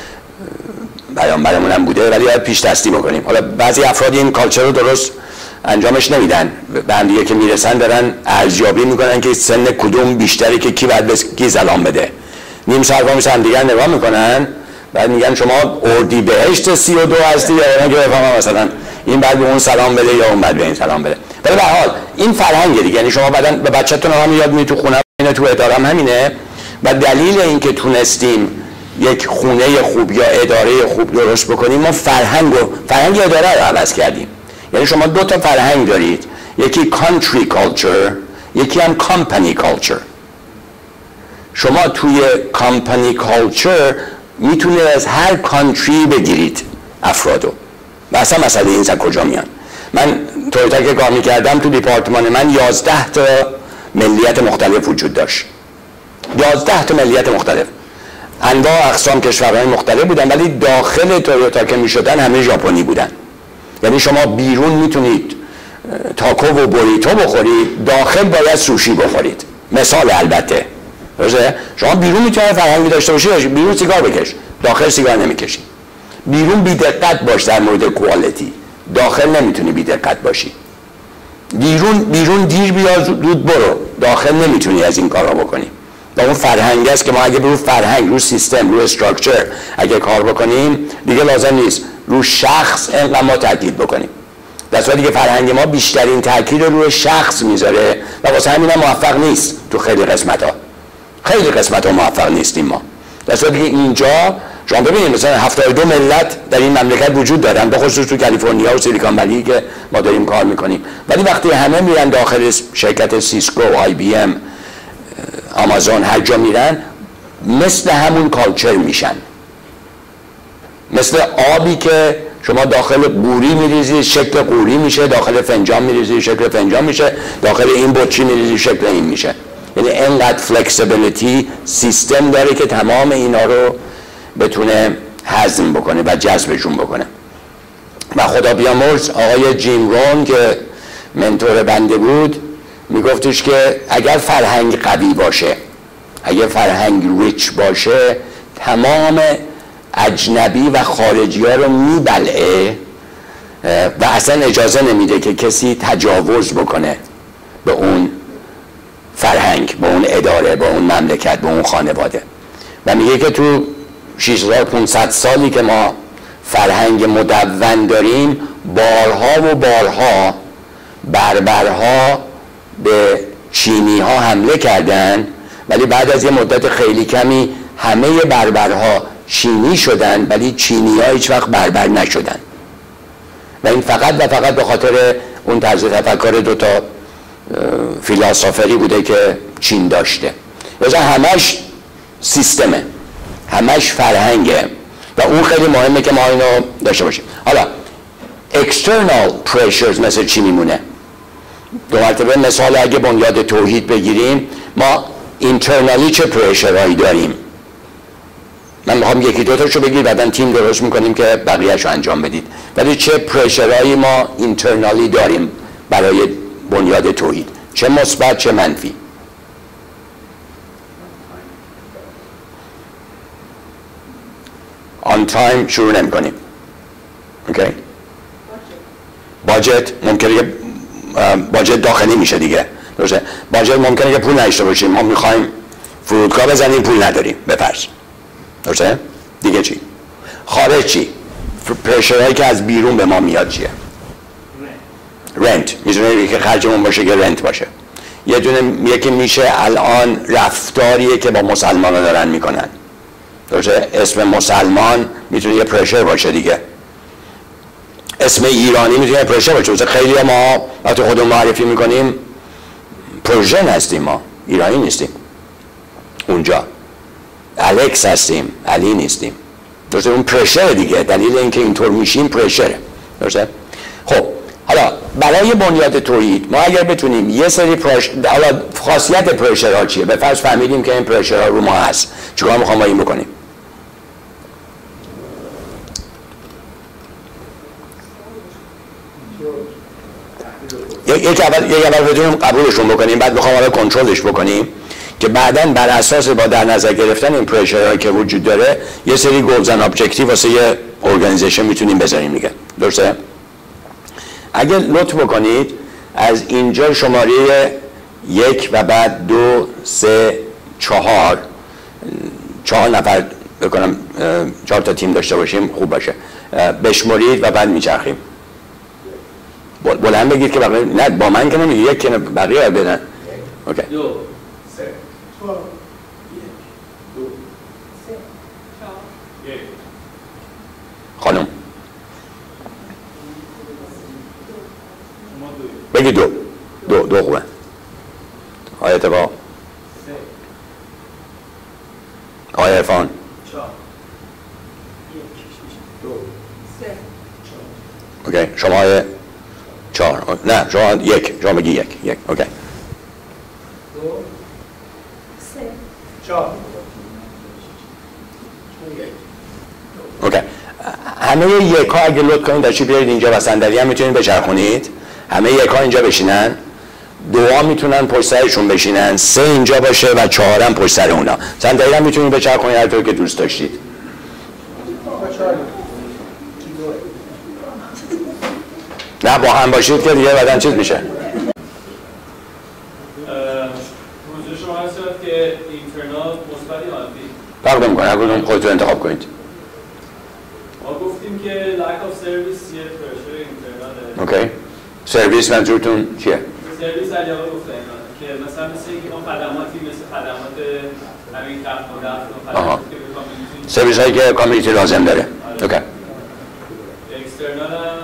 پیامبرمون هم بوده، ولی باید پیش دستی بکنیم. حالا بعضی افراد این کالچر رو درست انجامش نمیدن، به هم دیگه که میرسن دارن ارزیابی میکنن که سن کدوم بیشتری که کی باید به کی سلام بده. نیم ساعت هم دیگه نگاه میکنن، بعد میگن شما اردیبهشت 32 هستی یا اون که بفهمم مثلا این بعد به اون سلام بده یا اون بعد به این سلام بده. ولی به هر حال این فرهنگه دیگه، یعنی شما بعدن به بچه‌تون هم یاد میدید، تو خونه اینه، تو اداره هم همینه. و دلیل اینکه تونستیم یک خونه خوب یا اداره خوب درست بکنیم، ما فرهنگ اداره رو عوض کردیم. یعنی شما دو تا فرهنگ دارید، یکی country culture، یکی هم company culture. شما توی company culture میتونه از هر کانتری بگیرید افرادو و اصلا مسئله این کجا میان. من تویوتا که کار میکردم تو دیپارتمان من 11 تا ملیت مختلف وجود داشت. 11 تا ملیت مختلف، انواع اقسام کشورهای مختلف بودن، ولی داخل تویوتا که میشدن همه ژاپنی بودن. یعنی شما بیرون میتونید تاکو و بوریتو بخورید، داخل باید سوشی بخورید. مثال البته شما بیرون میتونید فرهنگی داشته باشید، بیرون سیگار بکش، داخل سیگار نمیکشی. بیرون بی دقت باش در مورد کوالیتی، داخل نمیتونی بی دقت باشی. بیرون دیر بیا زود برو، داخل نمیتونی از این کارا بکنی. و اون فرهنگ است که ما اگه رو فرهنگ، رو سیستم، رو استراکچر اگه کار بکنیم، دیگه لازم نیست رو شخص اینقدر ما تاکید بکنیم. در صورتی که فرهنگ ما بیشترین تاکید رو روی شخص میذاره و واسه همین هم موفق نیست. تو خیلی قسمت ها موفق نیستیم ما. در صورتی که اینجا شما ببینید مثلا 72 ملت در این مملکت وجود دارن، به خصوص تو کالیفرنیا و سیلیکون ولی که ما داریم کار میکنیم. ولی وقتی همه میرن داخل شرکت سیسکو، آی بی ام، آمازون، هر جا میرن مثل همون کالچر میشن. مثل آبی که شما داخل قوری میریزی شکل قوری میشه، داخل فنجان میریزی شکل فنجان میشه، داخل این بطری میریزی شکل این میشه. یعنی اینقدر فلکسیبیلیتی سیستم داره که تمام اینا رو بتونه هضم بکنه و جذبشون بکنه. و خدا بیامرز آقای جیم رون که منتور بنده بود میگفتش که اگر فرهنگ قوی باشه، اگر فرهنگ ریچ باشه، تمام اجنبی و خارجی ها رو میبلعه و اصلا اجازه نمیده که کسی تجاوز بکنه به اون فرهنگ، به اون اداره، به اون مملکت، به اون خانواده. و میگه که تو 6500 سالی که ما فرهنگ مدون داریم، بارها و بارها بربرها به چینی ها حمله کردن، ولی بعد از یه مدت خیلی کمی همه بربرها چینی شدن، ولی چینی ها هیچ وقت بربر نشدن. و این فقط و فقط به خاطر اون طرز تفکر دوتا فیلسوفری بوده که چین داشته. مثلا همش سیستمه، همش فرهنگه و اون خیلی مهمه که ما اینو داشته باشیم. حالا external pressures مثل چی میمونه؟ دو مرتبه مثال اگه بنیاد توحید بگیریم، ما internally چه پرشرهایی داریم؟ من میخوام یکی دو تاشو بگیر، بعدن تیم درست میکنیم که بقیه‌شو انجام بدید. ولی چه پرشرهایی ما internally داریم برای بنیاد توحید، چه مثبت چه منفی؟ on time شروع نمی کنیم. اوکی؟ باجت ممکنه که باجت داخلی میشه دیگه. درسته؟ باجت ممکنه که پول نداشته باشیم، ما میخوایم فرودگاه بزنیم پول نداریم بپرس. درسته؟ دیگه چی؟ خارج چی؟ پرشرهایی که از بیرون به ما میاد چیه؟ رنت. میتونه که خرجمون باشه که رنت باشه. یکی میشه الان رفتاریه که با مسلمان ها دارن میکنن. درسته؟ اسم مسلمان میتونه یه پرشر باشه دیگه. اسم ایرانی میتونه پرشر باشه. مثلا خیلی ما وقتی خودمون معرفی میکنیم پرژن هستیم، ما ایرانی نیستیم. اونجا الکس هستیم، علی نیستیم. درسته؟ اون پرشر دیگه، دلیل اینکه اینطور میشیم پرشره. درسته؟ خب حالا برای بنیاد توحید ما اگر بتونیم یه سری حالا خاصیت پرشرها چیه؟ به فرض فهمیدیم که این پرشرها رو ما هست، چیکار میخوام با این بکنیم؟ اول بتونیم قبولشون بکنیم، بعد بخوام حالا کنترلش بکنیم که بعداً بر اساس با در نظر گرفتن این پرشرهایی که وجود داره یه سری گولز اند ابجکتیو واسه یه ارگانیزیشن میتونیم بذاریم دیگه. درسته؟ اگر لطف بکنید از اینجا شماره 1 و بعد 2 3 4 نفر بکنم 4 تا تیم داشته باشیم خوب باشه، بشمرید و بعد میچرخیم. بلند بگید که بقیه نه با من که نمیگه، یک که بقیه بدن. اوکی. 2 3 4 1 2 3 4 1. خانم بگی دو خوبه. آقای اتفاق، آقای عرفان 4 1 2 3 4. اوکی. شما آقای 4 نه شما 1 شما بگی 1 اوکی. 2 3 4 اوکی. همه یک ها اگه لطف کنید داشتی بیارید اینجا و صندلی هم میتونید بچرخونید. همه یک ها اینجا بشینن، 2 ها میتونن پشت سرشون بشینن، 3 اینجا باشه و 4 هم پشت سر اونا. صندلی هم میتونید بچرخونید هر طور که دوست داشتید. نه با هم باشید که دیگه بعدن چیز میشه. موضوع شما هست که اینترنال مثبت یا منفی؟ فرق نمی‌کنه، هر کدوم خودتون انتخاب کنید. ما گفتیم که lack of service یه پرشر اینترناله. اوکی. سرویس منظورتون چیه؟ سرویس علاوه گفتن که مثلا مثل اینکه ما خدماتی مثل خدمات همین دفع و خدماتی که به کامیونیتی، سرویس هایی که کامیونیتی لازم داره. اوکی. اکسترنال هم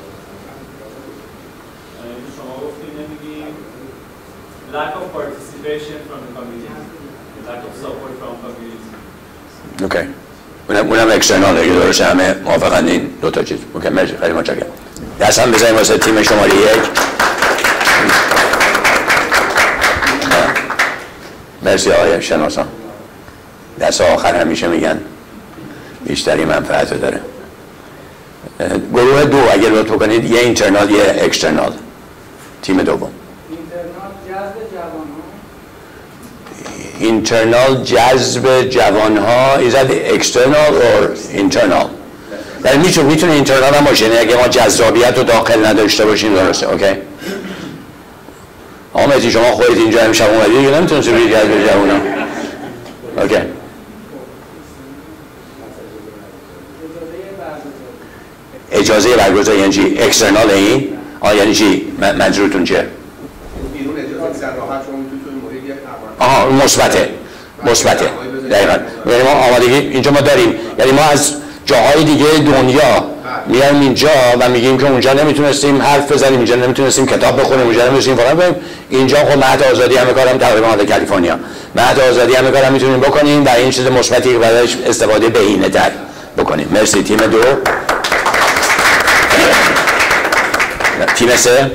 شما گفتیم نمیگیم lack of participation from the community, lack of support from community. اوکی. اونم اکسترنال دیگه. درسته، همه موافقن این دو تا چیز. اوکی مرسی، خیلی متشکرم. دست هم بزنیم واسه تیم شماره 1. مرسی آقای شناسان. دست آخر همیشه میگن بیشتری منفعت داره. گروه 2 اگر لطف کنید، یه اینترنال یه اکسترنال. تیم دوم. اینترنال جذب جوانها. Is that external or internal؟ یعنی میتونه اینترنال هم باشه، یعنی اگه ما جذابیت رو داخل نداشته باشیم. درسته. اوکی. آمدی شما خودت اینجا امشب اومدی دیگه نمیتونستی بگید جذب جوانها. اوکی. اجازه برگزاری یعنی چی؟ اکسترنال این؟ یعنی چی؟ منظورتون چیه؟ بیرون اجازه سراحت شما میتونید مورد یک آها مثبته دقیقاً. یعنی ما آمادگی اینجا ما داریم، یعنی ما از جاهای دیگه دنیا میایم اینجا و میگیم که اونجا نمیتونستیم حرف بزنیم، اینجا نمیتونستیم کتاب بخونیم، اونجا نمیتونستیم فلان کنیم. اینجا خب مهد آزادی همه کارم تقریبا مال کالیفرنیا. مهد آزادی همه کارم میتونیم بکنیم و این چیز مثبتی که بعدش استفاده بهینه‌تر بکنیم. مرسی. تیم 2. تیم 3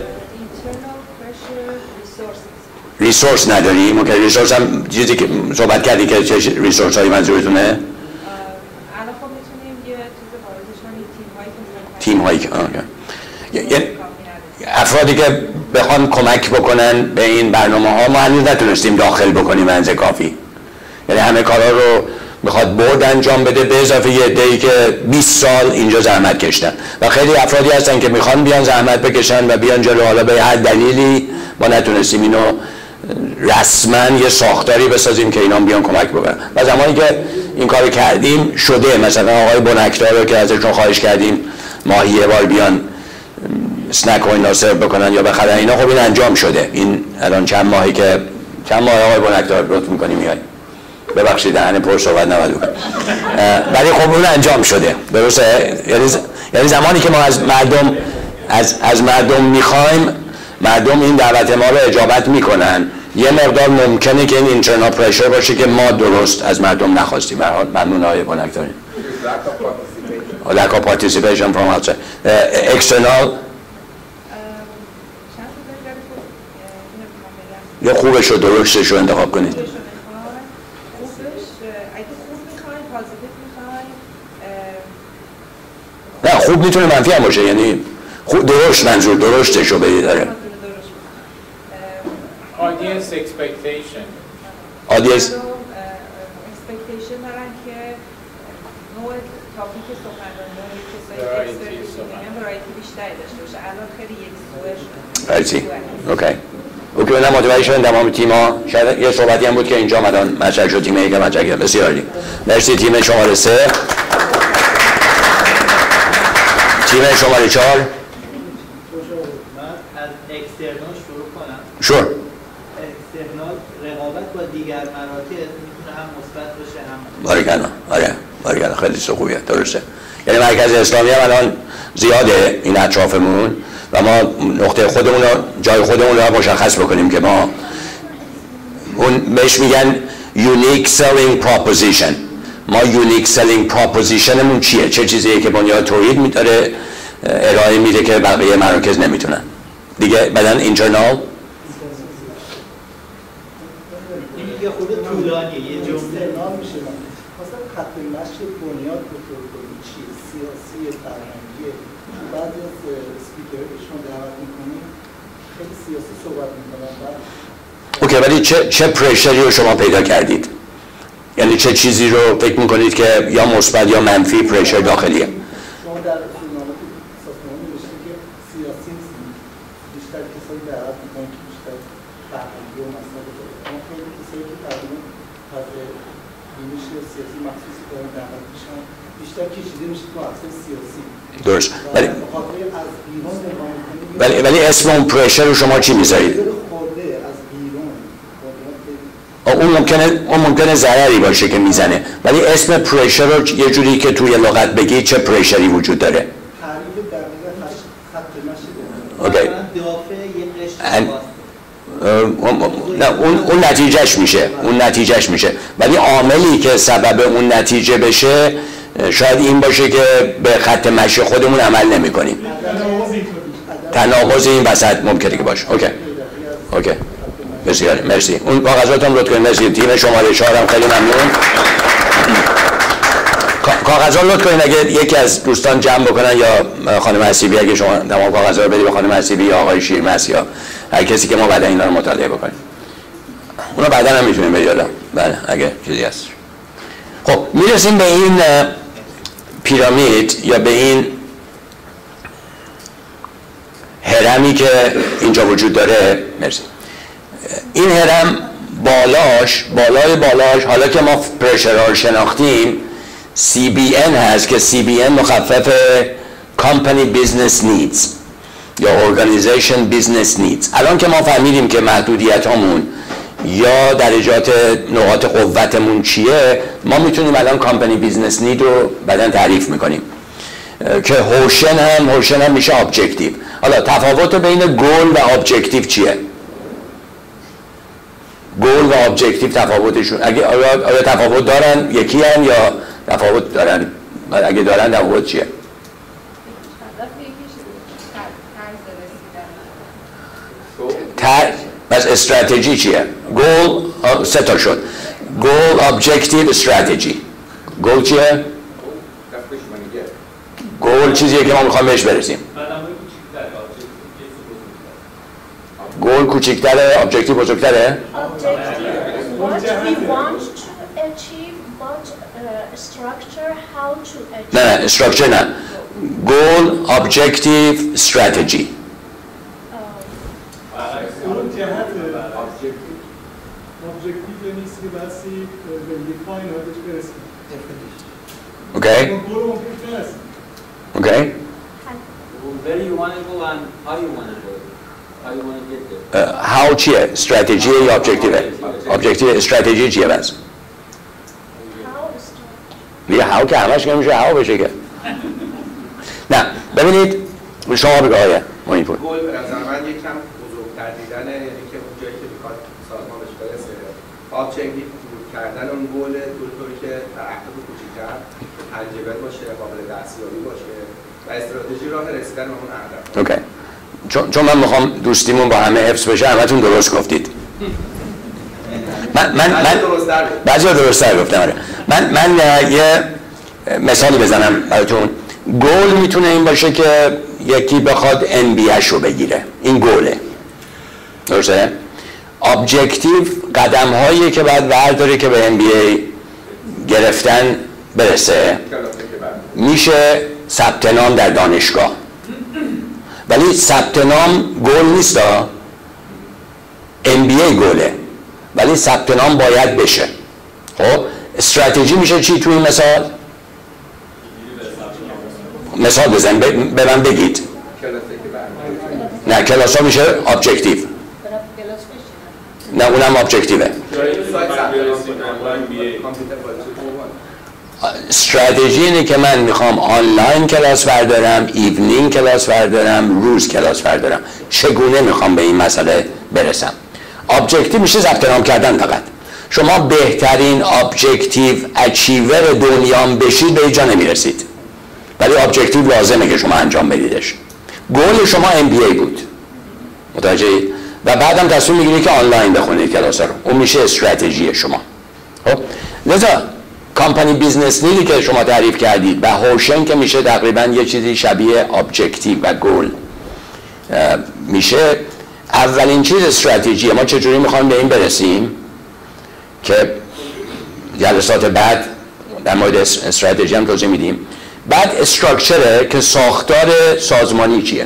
ریسورس نداریم. اوکی. ریسورس هم چیزی که صحبت کردی که چه ریسورس هایی منظورتونه؟ الان خب میتونیم یه چیز واردش کنیم، تیم هایی که یعنی افرادی که بخوان کمک بکنن به این برنامه ها ما هنوز نتونستیم داخل بکنیم به اندازه کافی. یعنی همه کارا رو میخواد بورد انجام بده به اضافه یه عده‌ای که 20 سال اینجا زحمت کشتن و خیلی افرادی هستن که میخوان بیان زحمت بکشن و بیان جلو. حالا به هر دلیلی ما نتونستیم اینو رسما یه ساختاری بسازیم که اینا بیان کمک بکنن. و زمانی که این کارو کردیم شده، مثلا آقای بنکدار رو که ازشون خواهش کردیم ماهی یه بار بیان اسنک و اینا سرو بکنن یا بخرن اینا، خب این انجام شده. این الان چند ماه آقای بنکدار لطف می‌کنی میای. ببخشید دهن پر صحبت نباید بکنم. ولی خب اون انجام شده. درسته؟ یعنی زمانی که ما از مردم میخوایم، مردم این دعوت ما رو اجابت میکنن. یه مقدار ممکنه که این اینترنال پرشر باشه که ما درست از مردم نخواستیم. به هر حال ممنون آقای بنکدار. lack of participation from outside. External یا خوبش و درستش رو انتخاب کنید. نه خوب میتونه منفی هم باشه، یعنی خوب درست منظور درستش رو بدید داره. audience expectation. audience expectation دارن که نوع تاپیک سخنرانی کسایی که اکسپرت ورایتی بیشتری داشته باشه. الان خیلی یک سوه اوکی اوکی من متوجه شدم تمام تیم‌ها. شاید یه صحبتی هم بود که اینجا الان مطرح شد تیم یک مطرح کرد. بسیار عالی. مرسی تیم شماره 3. تیم شماره 4. من از اکسترنال شروع کنم. شور. اکسترنال رقابت با دیگر مراتع میتونه هم مثبت باشه هم باریکلا. آره باریکلا خیلی خوبیه. درسته. یعنی مرکز اسلامی هم الان زیاده این اطرافمون و ما نقطه خودمون رو جای خودمون رو مشخص بکنیم که ما اون بهش میگن unique selling proposition. ما unique selling propositionمون چیه؟ چه چیزیه که بنیاد تولید می‌داره ارائه میده که بقیه مراکز نمیتونن. دیگه بعدن اینترنال این یه خود طولانیه یه جمله میشه. مثلا خط مشی بنیاد بزرگی چیه؟ سیاسی، فرهنگی. بعضی از اسپیکرها که شما دعوت میکنید خیلی سیاسی صحبت میکنن. اوکی ولی چه پرشری رو شما پیدا کردید؟ یعنی چه چیزی رو فکر میکنید که یا مثبت یا منفی پرشر داخلیه؟ شما در فیلمنامه سازمانی نوشته که سیاسی نیستید. بیشتر کسایی دعوت میکنید که بیشتر فرهنگی و مسئله داره. اما خیلی کسایی که تقریبا از بینش سیاسی مخصوصی دارن دعوت میشن بیشتر کشیده میشه تو اصل سیاسی. درست. ولی ولی اسم اون پرشر رو شما چی میذارید؟ اون ممکنه ضرری باشه که میزنه ولی اسم پرشر رو یه جوری که توی لغت بگی چه پرشری وجود داره؟ اوکی. نه اون نتیجهش میشه ولی عاملی که سبب اون نتیجه بشه شاید این باشه که به خط مشی خودمون عمل نمی کنیم. تناقض این وسط ممکنه که باشه. اوکی بسیار مرسی. اون کاغذاتم لطف کنید. مرسی تیم شماره 4 هم خیلی ممنون. کاغذات لطف کنید اگه یکی از دوستان جمع بکنن یا خانم حسیبی اگه شما تمام کاغذا رو بدید به خانم حسیبی یا آقای شیرمس یا هر کسی که ما بعدا اینا رو مطالعه بکنیم. اونا بعدا هم میتونیم بدید. بله اگه چیزی هست. خب میرسیم به این پیرامید یا به این هرمی که اینجا وجود داره. مرسی. این هرم بالاش حالا که ما پرشرها رو شناختیم CBN هست که CBN مخفف Company Business Needs یا Organization Business Needs. الان که ما فهمیدیم که محدودیت همون یا درجات نقاط قوتمون چیه ما میتونیم الان Company Business Need رو بعداً تعریف میکنیم که هوشن هم میشه Objective. حالا تفاوت بین گول و Objective چیه؟ گول و ابجکتیو تفاوتشون آیا تفاوت دارن یکی هن یا تفاوت دارن؟ اگه دارن تفاوت چیه؟ بس استراتژی چیه؟ گول 3 تا شد. گول ابجکتیو استراتژی. گول چیه؟ گول چیزیه که ما میخوام بهش برسیم. گول کوچکتره ابجکتیو بزرگتره؟ What we want to achieve, what structure, how to achieve. نه استراکچر نه. گول ابجکتیو استراتژی. اون جهت ابجکتیو نیست که بسی دیفاین هاتش برسیم. اوکی. اوکی. Where you want to go and how you want to go. How you want to get there. How چیه؟ استراتژی یا ابجکتیوه؟ ابجکتیو استراتژی چیه بس؟ دیگه هاو که همش که میشه هاو بشه که نه ببینید شما بگه آیه مانیپور گل به نظر من یک کم بزرگتر دیدنه یعنی که اون جایی که میخواد سازمان بهش برسه آبجکتیو کردن اون گل طوری که در اهداف کوچیک‌تر تنجبل باشه قابل دستیابی باشه و استراتژی راه رسیدن به اون اهداف. اوکی چون من میخوام دوستیمون با همه حفظ بشه همتون درست گفتید. من بعضی درست‌تر گفتم. آره من یه مثالی بزنم براتون. گول میتونه این باشه که یکی بخواد NBA شو بگیره. این گوله. درسته؟ ابجکتیو قدم هایی که باید برداره که به MBA گرفتن برسه میشه ثبت نام در دانشگاه. ولی ثبت نام گل نیست، MBA گله، ولی ثبت نام باید بشه. خب استراتژی میشه چی تو این مثال بزن به من بگید. نه کلاس ها میشه ابجکتیو، نه اونم ابجکتیوه. استراتژی اینه که من میخوام آنلاین کلاس بردارم، ایونینگ کلاس بردارم، روز کلاس بردارم، چگونه میخوام به این مسئله برسم. ابجکتیو میشه ثبت نام کردن فقط. شما بهترین ابجکتیو اچیور دنیام بشید به اینجا نمیرسید، ولی ابجکتیو لازمه که شما انجام بدیدش. گول شما MBA بود، متوجهید؟ و بعدم تصمیم میگیرید که آنلاین بخونید کلاس رو، اون میشه استراتژی شما. خب لذا کامپانی بیزنس نیدی که شما تعریف کردید و هوشن که میشه تقریبا یه چیزی شبیه ابجکتیو و گول میشه. اولین چیز استراتژی. ما چجوری میخوایم به این برسیم که جلسات بعد در مورد استراتژی هم توضیح میدیم. بعد استراکچره که ساختار سازمانی چیه.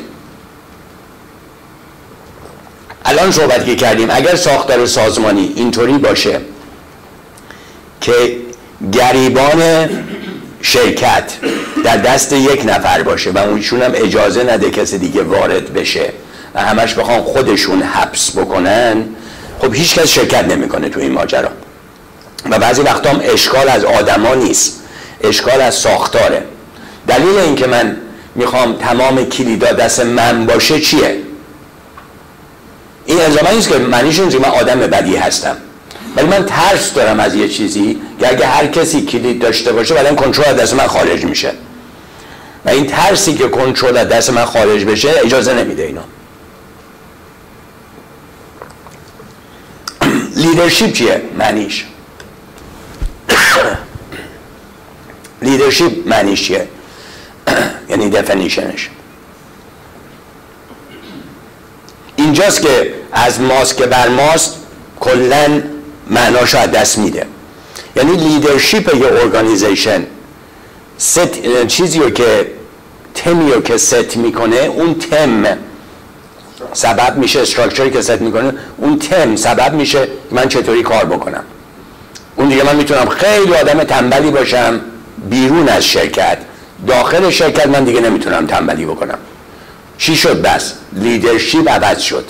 الان صحبت که کردیم اگر ساختار سازمانی اینطوری باشه که گریبان شرکت در دست یک نفر باشه و اونشون هم اجازه نده کسی دیگه وارد بشه و همش بخوان خودشون حبس بکنن، خب هیچ کس شرکت نمیکنه تو این ماجرا. و بعضی وقتا هم اشکال از آدما نیست، اشکال از ساختاره. دلیل این که من میخوام تمام کلیدا دست من باشه چیه؟ این الزاما نیست که معنیش اینه که من آدم بدی هستم، ولی من ترس دارم از یه چیزی که اگه هر کسی کلید داشته باشه بعدن کنترل از دست من خارج میشه و این ترسی که کنترل از دست من خارج بشه اجازه نمیده اینا. لیدرشپ چیه؟ معنیش لیدرشپ معنیش چیه؟ یعنی دفنیشنش اینجاست که از ماست که بر ماست کلن معناشو از دست میده. یعنی لیدرشپ یه ارگانیزیشن چیزیو که تمیو که ست میکنه، اون تم سبب میشه، استراکچری که ست میکنه اون تم سبب میشه من چطوری کار بکنم. اون دیگه من میتونم خیلی آدم تنبلی باشم بیرون از شرکت، داخل شرکت من دیگه نمیتونم تنبلی بکنم. چی شد؟ بس لیدرشپ عوض شد.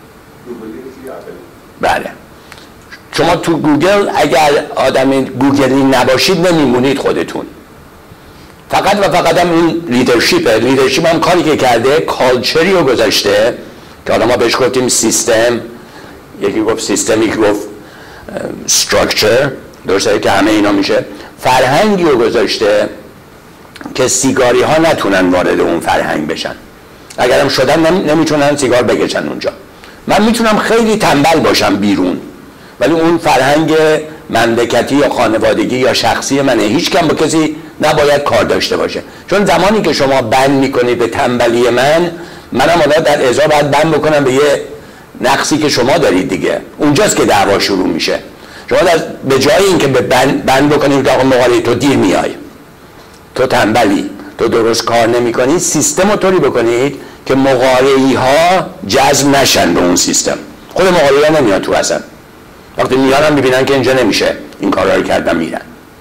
بله شما تو گوگل اگر آدم گوگلی نباشید نمیمونید خودتون. فقط و فقط هم اون لیدرشپه. لیدرشپ هم کاری که کرده کالچری رو گذاشته که حالا ما بهش گفتیم سیستم، یکی گفت سیستم، یکی گفت استراکچر، درسته که همه اینا میشه. فرهنگی رو گذاشته که سیگاری ها نتونن وارد اون فرهنگ بشن، اگرم شدن نمیتونن سیگار بکشن اونجا. من میتونم خیلی تنبل باشم بیرون، ولی اون فرهنگ مملکتی یا خانوادگی یا شخصی منه، هیچ کم با کسی نباید کار داشته باشه. چون زمانی که شما بند میکنید به تنبلی منم حالا در ازا باید بند بکنم به یه نقصی که شما دارید دیگه. اونجاست که دعوا شروع میشه. شما به جای اینکه به بند بکنید که آقا مقاله تو دیر میای، تو تنبلی، تو درست کار نمی کنید، سیستم رو طوری بکنید که مقاله‌ای ها جذب نشن به اون سیستم. خود مقاله‌ای ها نمیاد تو اصلا، وقتی میارن میبینن که اینجا نمیشه این کارها رو کردن میرن.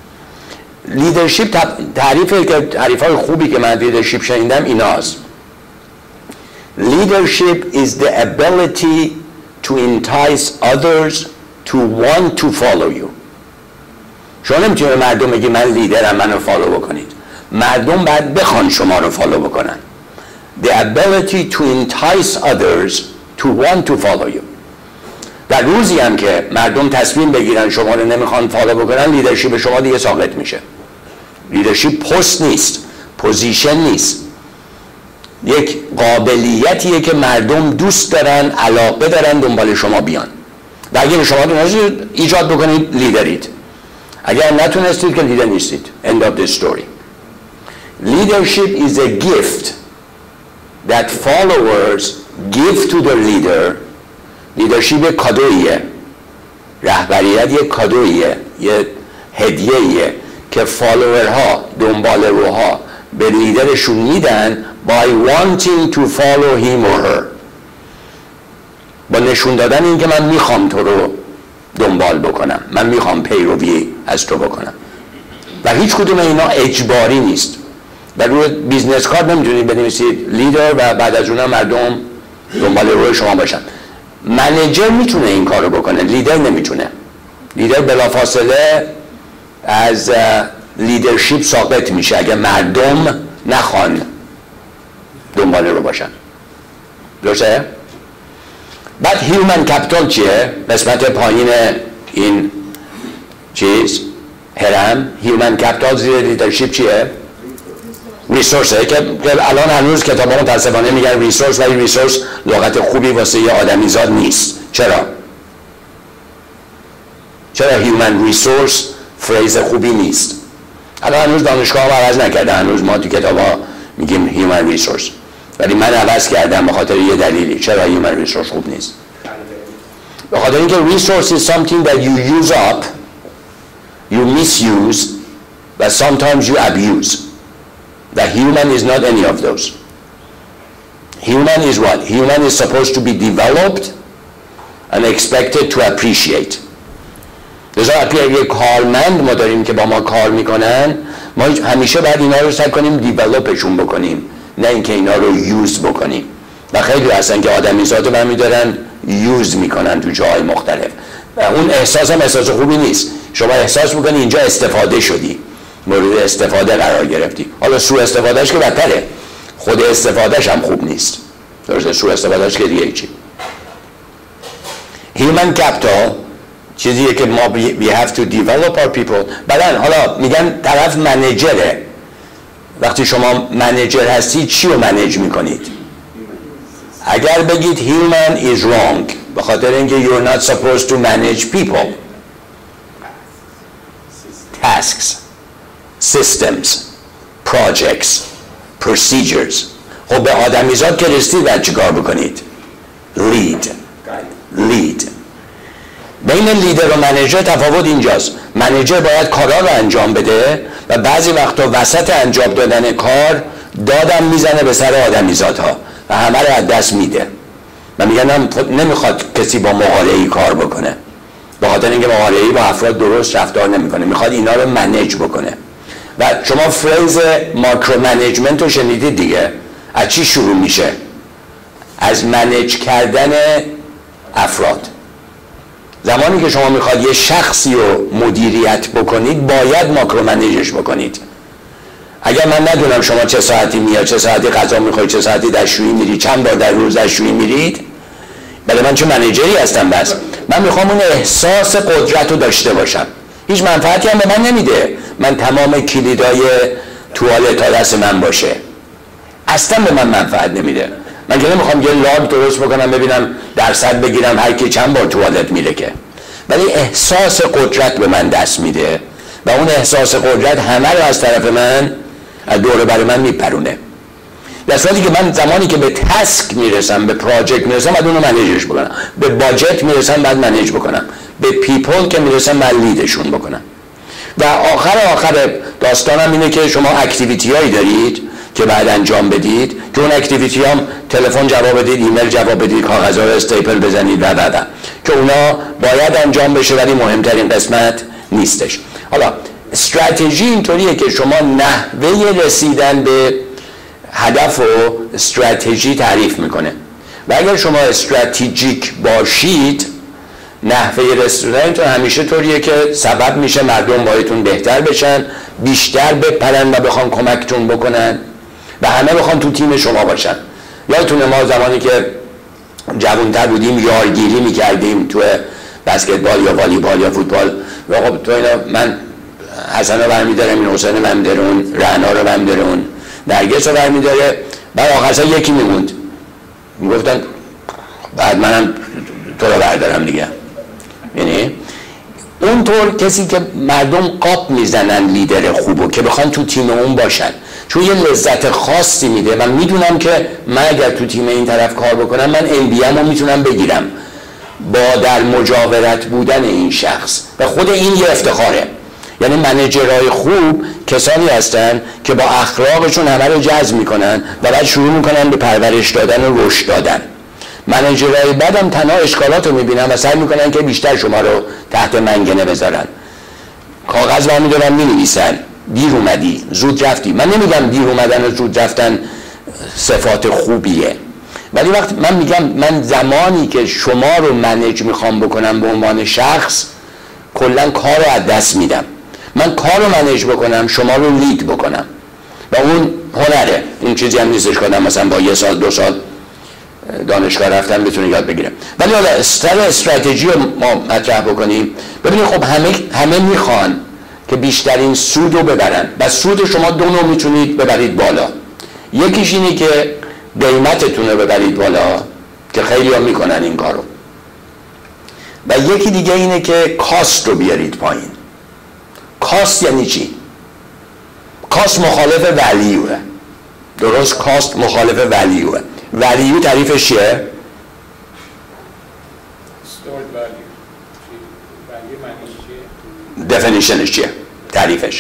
لیدرشپ تعریف‌های خوبی که من لیدرشپ شنیدم ایناست. Leadership is the ability to entice others to want to follow you. شما نمیتونید مردم بگی من لیدرم منو فالو بکنید. مردم باید بخوان شما رو فالو بکنن. The ability to entice others to want to follow you. در روزی هم که مردم تصمیم بگیرن شما رو نمیخوان فالو بکنن، لیدرشپ شما دیگه ساقط میشه. لیدرشپ پست نیست، پوزیشن نیست، یک قابلیتیه که مردم دوست دارن، علاقه دارن دنبال شما بیان. و اگر شما تونستید ایجاد بکنید لیدرید، اگر نتونستید که لیدر نیستید. End of the story. Leadership is a gift that followers give to the leader لیدرشپ کادویه، رهبریت یک کادویه، یه هدیه‌ایه که فالوورها، دنبال روها به لیدرشون میدن by wanting to follow him or her، با نشون دادن این که من میخوام تو رو دنبال بکنم، من میخوام پیروی از تو بکنم. و هیچ کدوم اینا اجباری نیست. در روی بیزنس کارت نمیتونید بنویسید لیدر و بعد از اونها مردم دنبال روی شما باشن. منیجر میتونه این کارو بکنه، لیدر نمیتونه. لیدر بلافاصله از لیدرشپ ساقط میشه اگه مردم نخوان دنبال رو باشن. درسته؟ بعد هیومن کپیتال چیه؟ قسمت پایین این چیز هرم، هیومن کپیتال زیر لیدرشپ چیه؟ ریسورسه که الان هنوز کتابا متاسفانه میگن ریسورس، ولی ریسورس لغت خوبی واسه یه آدمیزاد نیست. چرا هیومن ریسورس فریز خوبی نیست؟ الان هنوز دانشگاه ها عوض نکرده، هنوز ما تو کتابا میگیم هیومن ریسورس، ولی من عوض کردم به خاطر یه دلیلی. چرا هیومن ریسورس خوب نیست؟ به خاطر اینکه ریسورس is something that you use up, you misuse, but sometimes you abuse. The human is not any of those. Human is what? Human is supposed to be developed and expected to appreciate. لذا یک کارمند ما داریم که با ما کار میکنن، ما همیشه باید اینا رو سعی کنیم دیولوپشون بکنیم، نه اینکه اینا رو یوز بکنیم. و خیلی هستن که آدمیزاد رو برمیدارن یوز میکنن تو جاهای مختلف و اون احساس هم احساس خوبی نیست. شما احساس میکنی اینجا استفاده شدی، مورد استفاده قرار گرفتی. حالا سوء استفادهش که بدتره، خود استفادهش هم خوب نیست. درسته؟ سوء استفادهش که دیگه چی؟ هیومن کپیتال چیزیه که ما we have to develop our people. بعدن حالا میگن طرف منیجره. وقتی شما منیجر هستی چی رو منیج میکنید؟ اگر بگید human is wrong به خاطر اینکه you're not supposed to manage people, tasks, systems, projects, procedures. خب به آدمیزاد که رسید باید چیکار بکنید؟ lead. بین لیدر و منیجر تفاوت اینجاست. منیجر باید کارا رو انجام بده و بعضی وقتا وسط انجام دادن کار دادم میزنه به سر آدمیزادها و همه رو از دست میده و میگن نمیخواد کسی با مقاله‌ای کار بکنه، به خاطر اینکه مقاله‌ای با افراد درست رفتار نمیکنه، میخواد اینا رو منیج بکنه. و شما فریز ماکرو منیجمنت رو شنیدید دیگه. از چی شروع میشه؟ از منیج کردن افراد. زمانی که شما میخواد یه شخصی رو مدیریت بکنید باید ماکرو منیجش بکنید. اگر من ندونم شما چه ساعتی میاد، چه ساعتی غذا میخوای، چه ساعتی دستشویی میری، چند بار در روز دستشویی میرید، بله من چه منیجری هستم؟ بس من میخوام اون احساس قدرت رو داشته باشم. هیچ منفعتی هم به من نمیده من تمام کلیدای توالت تا دست من باشه، اصلا به من منفعت نمیده. من که نمیخوام یه لاگ درست بکنم ببینم درصد بگیرم هر کی چند بار توالت میره که، ولی احساس قدرت به من دست میده و اون احساس قدرت همه رو از طرف من از دور بر من میپرونه. در صورتی که من زمانی که به تسک میرسم، به پراجکت میرسم، بعد اونو منیجش بکنم. به باجت میرسم بعد منیج بکنم. به پیپل که میرسم بعد لیدشون بکنم. و آخر داستانم اینه که شما اکتیویتی هایی دارید که بعد انجام بدید که اون اکتیویتی هم تلفن جواب بدید، ایمیل جواب بدید، کاغذها رو استیپل بزنید و که اونا باید انجام بشه ولی مهمترین قسمت نیستش. حالا استراتژی اینطوریه که شما نحوه رسیدن به هدف و استراتژی تعریف میکنه و اگر شما استراتژیک باشید نحوه رسیدنتون همیشه طوریه که سبب میشه مردم باهاتون بهتر بشن، بیشتر بپرن و بخوان کمکتون بکنن و همه بخوان تو تیم شما باشن. یادتونه ما زمانی که جوان‌تر بودیم یارگیری میکردیم تو بسکتبال یا والیبال یا فوتبال و خب تو اینا من حسن رو برمیدارم، این حسین رو برمیدارم، رعنا رو برمیدارم، نرگس رو برمیداره، بعد آخرسا یکی میموند، میگفتن بعد منم تو رو بردارم دیگه. یعنی اونطور کسی که مردم قاپ میزنن لیدر خوبو که بخوان تو تیم اون باشن، چون یه لذت خاصی میده. من میدونم که من اگر تو تیم این طرف کار بکنم من MBA رو میتونم بگیرم با در مجاورت بودن این شخص و خود این یه افتخاره. یعنی منیجرهای خوب کسانی هستن که با اخلاقشون همه رو جذب میکنن و بعد شروع میکنن به پرورش دادن و رشد دادن. منیجرهای بد هم تنها اشکالات رو میبینن و سعی میکنن که بیشتر شما رو تحت منگنه بذارن. کاغذ برمی دارن مینویسن دیر اومدی زود رفتی. من نمیگم دیر اومدن و زود رفتن صفات خوبیه، ولی وقتی من میگم من زمانی که شما رو منیج میخوام بکنم به عنوان شخص، کلا کار رو از دست میدم. من کار رو منیج بکنم، شما رو لید بکنم و اون هنره. این چیزی هم نیستش که مثلا با 1 سال 2 سال دانشگاه رفتن بتونه یاد بگیرم. ولی حالا استراتژی رو ما مطرح بکنیم. ببینید خب همه میخوان که بیشترین سود رو ببرن و سود شما دو نوع میتونید ببرید بالا. یکیش اینه که قیمتتون رو ببرید بالا که خیلی ها میکنن این کارو، و یکی دیگه اینه که کاست رو بیارید پایین. کاست یعنی چی؟ کاست مخالف ولیوه. درست؟ کاست مخالف ولیوه. ولیو تعریفش چیه؟ definitionش چیه؟ تعریفش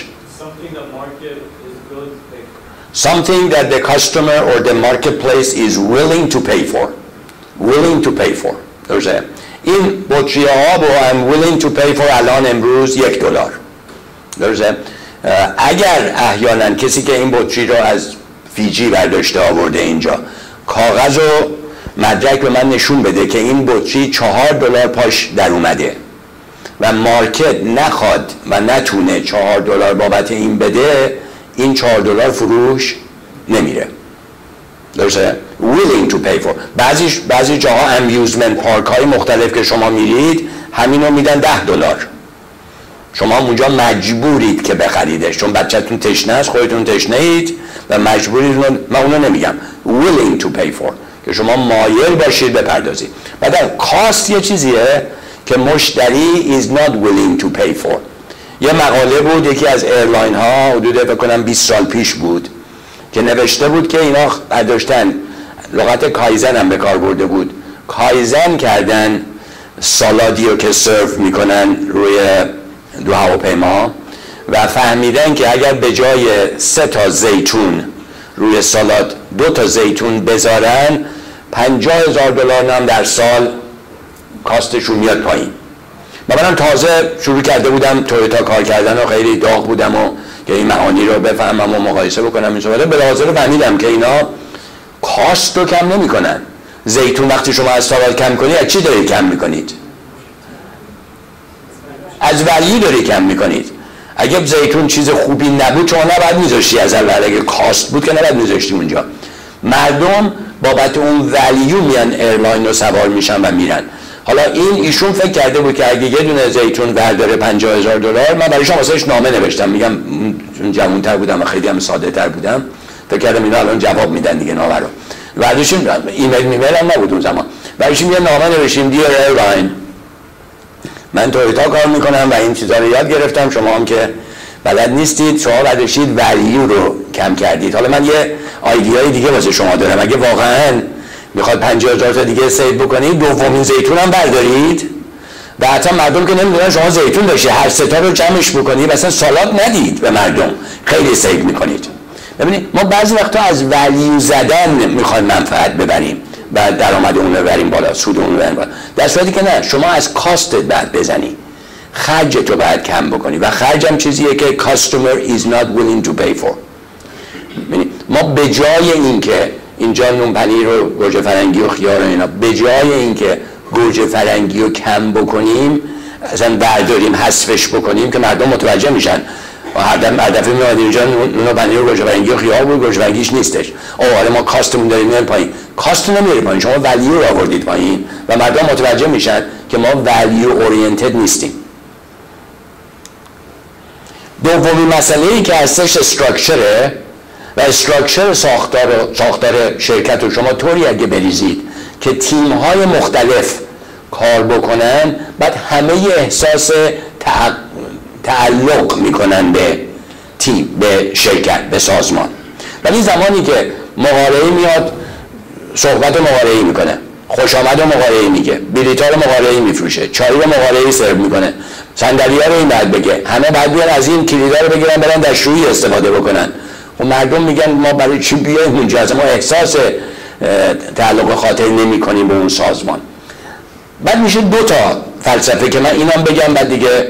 something that the customer or the marketplace is willing to pay for. willing to pay for. درسته؟ این بطری آب رو I'm willing to pay for الان امروز $1. درسته؟ اگر احیانا کسی که این بطری رو از فیجی برداشته آورده اینجا کاغذ و مدرک به من نشون بده که این بطری $4 پاش در اومده و نخواد و نتونه $4 بابت این بده، این $4 فروش نمیره. درسته؟ willing to pay for. بعضی جاها امیوزمنت پارک های مختلف که شما میرید همینو میدن $10. شما اونجا مجبورید که بخریدش چون بچه‌تون تشنه است، خودتون تشنه اید و مجبورید. من اونو نمیگم. willing to pay for که شما مایل باشید بپردازید. بعد کاست یه چیزیه که مشتری is not willing to pay for. یه مقاله بود یکی از ایرلاین ها حدود فکر کنم 20 سال پیش بود که نوشته بود که اینا داشتن لغت کایزن هم به کار برده بود. کایزن کردن سالادی رو که سرو میکنن روی دو هواپیما و فهمیدن که اگر به جای 3 تا زیتون روی سالاد 2 تا زیتون بذارن $50,000 هم در سال کاستشون میاد پایین. من تازه شروع کرده بودم تویوتا کار کردن و خیلی داغ بودم و که این معانی رو بفهمم و مقایسه بکنم این صحبت. بلحاظه رو فهمیدم که اینا کاست رو کم نمی کنن. زیتون وقتی شما از سالاد کم کنید از چی دارید کم میکنید؟ از ولیو دارید کم میکنید. اگه زیتون چیز خوبی نبود شما نباید میذاشتی از اول، اگه کاست بود که نباید میذاشتی اونجا. مردم بابت اون ولیو میان ایرلاین رو سوار میشن و میرن. حالا ایشون فکر کرده بود که اگه یه دونه زیتون برداره $50,000، من برایشون واسهش نامه نوشتم، میگم جوان‌تر بودم و خیلی هم ساده تر بودم، فکر کردم اینا الان جواب میدن دیگه نامه رو. بعدشون ایمیل هم نبود اون زمان، برایشون یه نامه نوشتیم Dear Airline، من تویوتا کار میکنم و این چیزا رو یاد گرفتم، شما هم که بلد نیستید، شما برداشتید ولیو رو کم کردید. حالا من یه ایده دیگه واسه شما دارم، اگه واقعاً میخواد 50,000 تا دیگه سید بکنید دومین زیتون هم بردارید و حتی مردم که نمیدونن شما زیتون داشته هر 3 تا رو جمعش بکنید، مثلا سالاد ندید به مردم، خیلی سید میکنید. ببینید ما بعضی وقتا از ولیو زدن میخوایم منفعت ببریم و درآمد اون رو ببریم بالا، سود اون رو ببریم بالا، در صورتی که نه، شما از کاستت بعد بزنی، خرجت رو باید کم بکنی و خرج هم چیزیه که customer is not willing to pay for. ببینید ما به جای اینکه اینجا نون پنیر و گوجه فرنگی و خیار و اینا، به جای اینکه گوجه فرنگی رو کم بکنیم اصلا برداریم حذفش بکنیم که مردم متوجه میشن و هر دفعه میاد اینجا نون پنیر و گوجه فرنگی و خیار و گوجه فرنگیش نیستش، آره ما کاستمون داریم میاد پایین. کاست نمیره پایین، شما ولیو رو آوردید پایین و مردم متوجه میشن که ما ولیو اورینتد نیستیم. دومین مسئله‌ای که هستش استراکچره و استراکچر ساختار شرکت رو شما طوری اگه بریزید که تیم‌های مختلف کار بکنن، بعد همه احساس تعلق میکنن به تیم، به شرکت، به سازمان. ولی زمانی که مقاله‌ای میاد صحبت مقاله‌ای میکنه، خوش آمد و مقاله‌ای میگه، بلیط‌ها رو مقاله‌ای میفروشه، چای رو مقاله‌ای سرو میکنه، صندلی‌ها رو این بعد بگه، همه بعد بیان از این کلیدا رو بگیرن برن دستشویی استفاده بکنن. خب مردم میگن ما برای چی بیایم اونجا؟ از ما احساس تعلق خاطر نمی‌کنیم به اون سازمان. بعد میشه دو تا فلسفه که من اینم بگم، بعد دیگه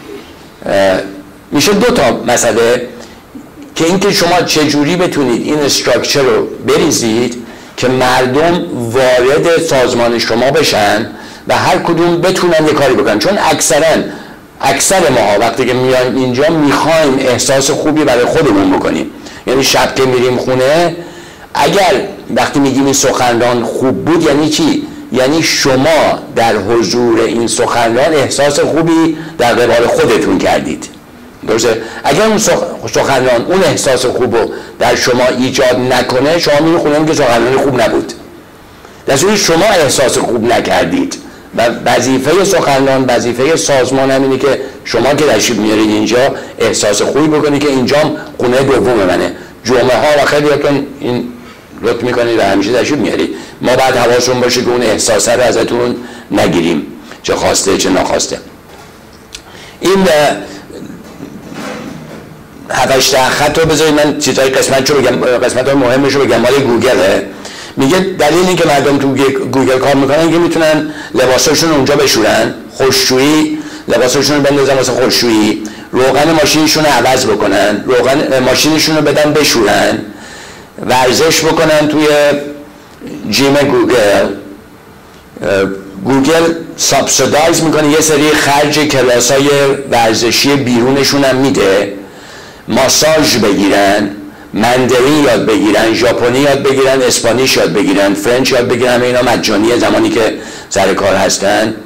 میشه دو تا مسئله که اینکه شما چجوری بتونید این استراکچر رو بریزید که مردم وارد سازمان شما بشن و هر کدوم بتونن یه کاری بکنن. چون اکثر ماها وقتی که میایم اینجا میخوایم احساس خوبی برای خودمون بکنیم. یعنی شب که میریم خونه، اگر وقتی میگیم این سخنران خوب بود یعنی چی؟ یعنی شما در حضور این سخنران احساس خوبی در قبال خودتون کردید. درسته؟ اگر اون سخنران اون احساس خوب رو در شما ایجاد نکنه، شما میرید خونه که سخنران خوب نبود. در صورتی شما احساس خوب نکردید و وظیفه سخنران، وظیفه سازمان همینه که شما که تشریف میارید اینجا احساس خوبی بکنید که اینجا خونه دوم منه. جمعه ها و خیلیاتون این لطف میکنید و همیشه تشریف میارید. ما بعد حواسمون باشه که اون احساسه رو ازتون نگیریم، چه خواسته چه ناخواسته. این 7-8 خط رو بذارید من چیزای قسمت های مهمش رو بگم. مال گوگله میگه دلیل این که مردم تو گوگل کار میکنن که میتونن لباساشون اونجا بشورن، خوششویی لباساشون رو بندازن واسه خوششویی، روغن ماشینشون رو عوض بکنن، روغن ماشینشون رو بدن بشورن، ورزش بکنن توی جیم گوگل. گوگل سابسیدایز میکنه یه سری خرج کلاسای ورزشی بیرونشون هم میده، ماساژ بگیرن، مندرین یاد بگیرن، ژاپنی یاد بگیرن، اسپانیش یاد بگیرن، فرنچ یاد بگیرن. اینا مجانیه زمانی که سر کار هستن.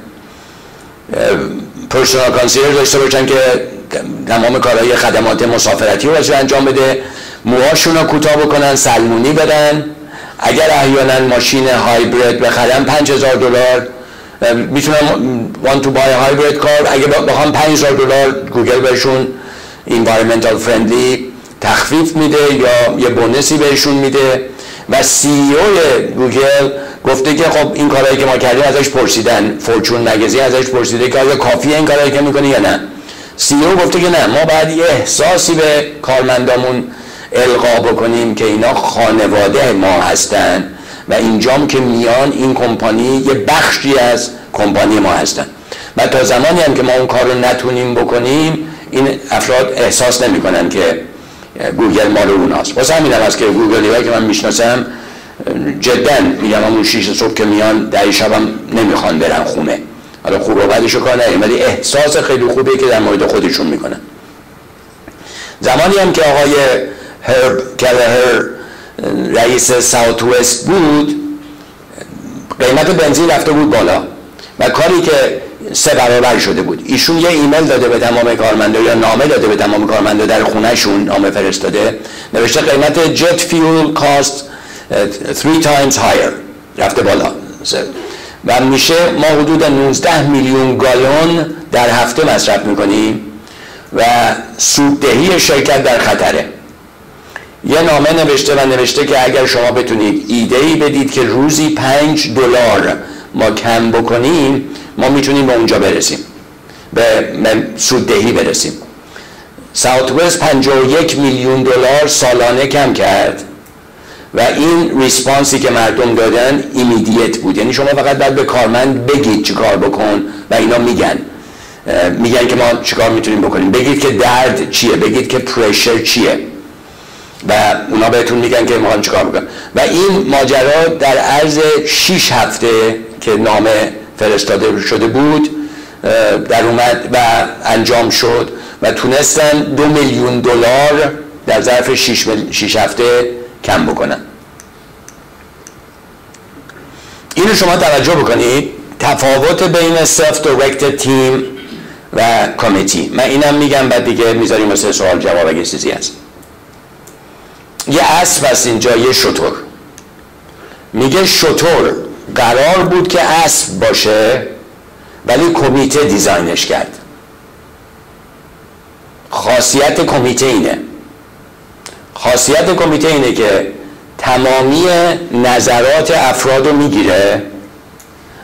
پرسونال کانسیلر داشته باشن که تمام کارهای خدمات مسافرتی رو بشه انجام بده، موهاشون رو کوتاه بکنن، سلمونی بدن. اگر احیانا ماشین هایبرید بخرن $5,000 میتونن want to buy a hybrid car. اگه بخوام $5,000 گوگل بهشون environmental friendly تخفیف میده یا یه بونسی بهشون میده. و سی او گوگل گفته که خب این کارهایی که ما کردیم ازش پرسیدن، فورچون مگزین ازش پرسیده که آیا کافیه این کارهایی که میکنی یا نه. سی او گفته که نه، ما باید یه احساسی به کارمندامون القا بکنیم که اینا خانواده ما هستن و اینجام که میان این کمپانی یه بخشی از کمپانی ما هستن و تا زمانی هم که ما اون کار رو نتونیم بکنیم این افراد احساس نمیکنن که گوگل مال اوناست. واسه همین هم هست که گوگلی‌هایی که من میشناسم جدا میگم همون 6 صبح که میان 10 شب هم نمیخوان برن خونه. حالا خوب و بدش رو کار نداریم ولی احساس خیلی خوبیه که در مورد خودشون میکنن. زمانی هم که آقای هرب کلهر رئیس ساوت وست بود، قیمت بنزین رفته بود بالا و کاری که 3 برابر شده بود. ایشون یه ایمیل داده به تمام کارمندا یا نامه داده به تمام کارمندا در خونهشون، نامه فرستاده، نوشته قیمت جت فیول کاست 3 times higher، رفته بالا و میشه ما حدود 19 میلیون گالون در هفته مصرف میکنیم و سوددهی شرکت در خطره. یه نامه نوشته که اگر شما بتونید ایده‌ای بدید که روزی $5 ما کم بکنیم ما میتونیم به اونجا برسیم، به سوددهی برسیم. ساوت وست $51 میلیون سالانه کم کرد و این ریسپانسی که مردم دادن ایمیدیت بود. یعنی شما فقط باید به کارمند بگید چی کار بکن و اینا میگن که ما چی کار میتونیم بکنیم. بگید که درد چیه، بگید که پرشر چیه و اونا بهتون میگن که ما چی کار بکنیم. و این ماجرا در عرض 6 هفته که نامه فرستاده شده بود در اومد و انجام شد و تونستن $2 میلیون در ظرف 6 هفته کم بکنن. اینو شما توجه بکنید، تفاوت بین سلف دایرکتد تیم و کمیتی. من اینم میگم بعد دیگه میذاریم واسه سوال جواب اگه چیزی هست. یه اسب هست اینجا، یه شتر. میگه شتر قرار بود که اسب باشه ولی کمیته دیزاینش کرد. خاصیت کمیته اینه که تمامی نظرات افراد رو میگیره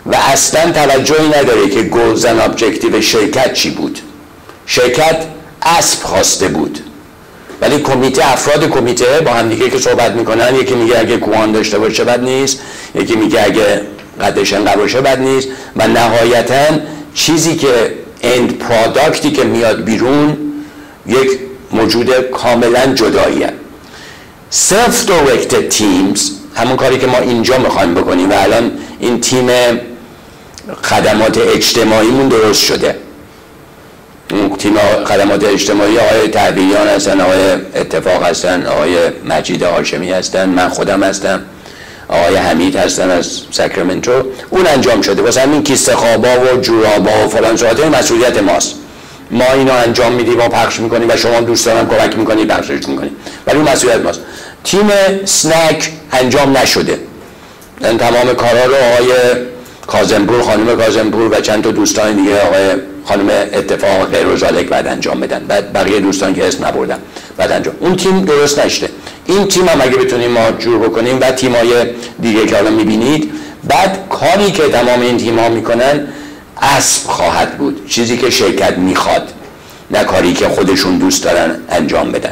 و اصلا توجهی نداره که گولز اند ابجکتیو شرکت چی بود. شرکت اسب خواسته بود، ولی کمیته، افراد کمیته با هم دیگه که صحبت میکنن، یکی میگه اگه کوهان داشته باشه بد نیست، یکی میگه اگه قدش انقدر باشه بد نیست، و نهایتا چیزی که اند پروداکتی که میاد بیرون یک موجود کاملا جداییه. سلف دایرکتد تیمز، همون کاری که ما اینجا میخوایم بکنیم و الان این تیم خدمات اجتماعیمون درست شده. اون تیم خدمات اجتماعی آقای تحویلیان هستن، آقای اتفاق هستن، آقای مجید هاشمی هستن، من خودم هستم، آقای حمید هستن از ساکرامنتو. اون انجام شده. واسه همین کیسه خوابا و جورابا و فلان ساعت مسئولیت ماست. ما اینو انجام میدیم و پخش میکنیم و شما دوستانم کمک میکنید پخشش میکنید، ولی اون مسئولیت ماست. تیم سنک انجام نشده. این تمام کارا رو آقای کاظمپور، خانم کاظمپور و چند تا دوستان دیگه، آقای خانم اتفاق غیر و ذالک بعد انجام بدن، بعد بقیه دوستان که اسم نبردم بعد انجام. اون تیم درست نشده. این تیم هم اگه بتونیم ما جور بکنیم و تیمای دیگه که الان میبینید، بعد کاری که تمام این تیم‌ها میکنن اسب خواهد بود، چیزی که شرکت میخواد، نه کاری که خودشون دوست دارن انجام بدن.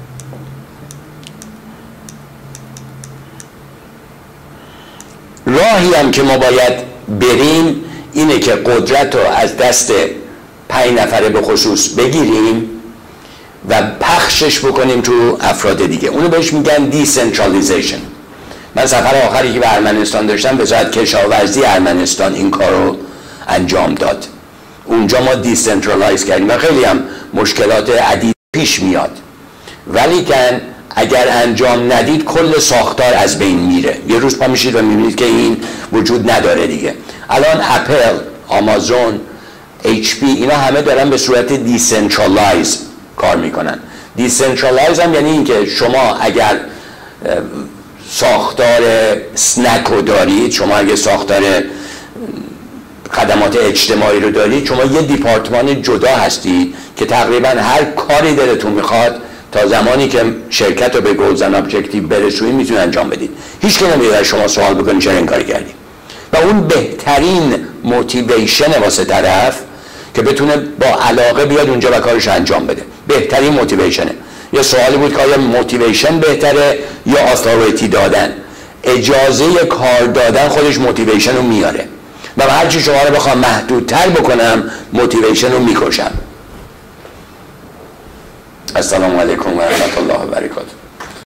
راهی هم که ما باید بریم اینه که قدرت رو از دست 5 نفره به خصوص بگیریم و پخشش بکنیم تو افراد دیگه. اونو بهش میگن دیسنترالیزیشن. من سفر آخری که به ارمنستان داشتم، وزارت کشاورزی ارمنستان این کار رو انجام داد. اونجا ما دیسنترالایز کردیم و خیلی هم مشکلات عدید پیش میاد، ولی که اگر انجام ندید کل ساختار از بین میره. یه روز پا میشید و میبینید که این وجود نداره دیگه. الان اپل، آمازون، HP اینا همه دارن به صورت دیسنترالایز کار میکنن. دیسنترالایز هم یعنی این که شما اگر ساختار سنک رو دارید، شما اگه ساختار خدمات اجتماعی رو دارید، شما یه دیپارتمان جدا هستید که تقریبا هر کاری دلتون میخواد تا زمانی که شرکت رو به گولز اند ابجکتیو برسونید میتونید انجام بدید. هیچ کی نمیاد از شما سوال بکنه چرا این کاری کردی. و اون بهترین موتیویشن واسه طرف که بتونه با علاقه بیاد اونجا و کارش انجام بده. بهترین موتیویشنه. یه سوالی بود که آیا موتیویشن بهتره یا اتوریتی دادن؟ اجازه کار دادن خودش موتیویشن رو میاره. و هرچی شما رو بخوام محدودتر بکنم موتیویشن رو میکشم. السلام علیکم و رحمت الله و برکاته.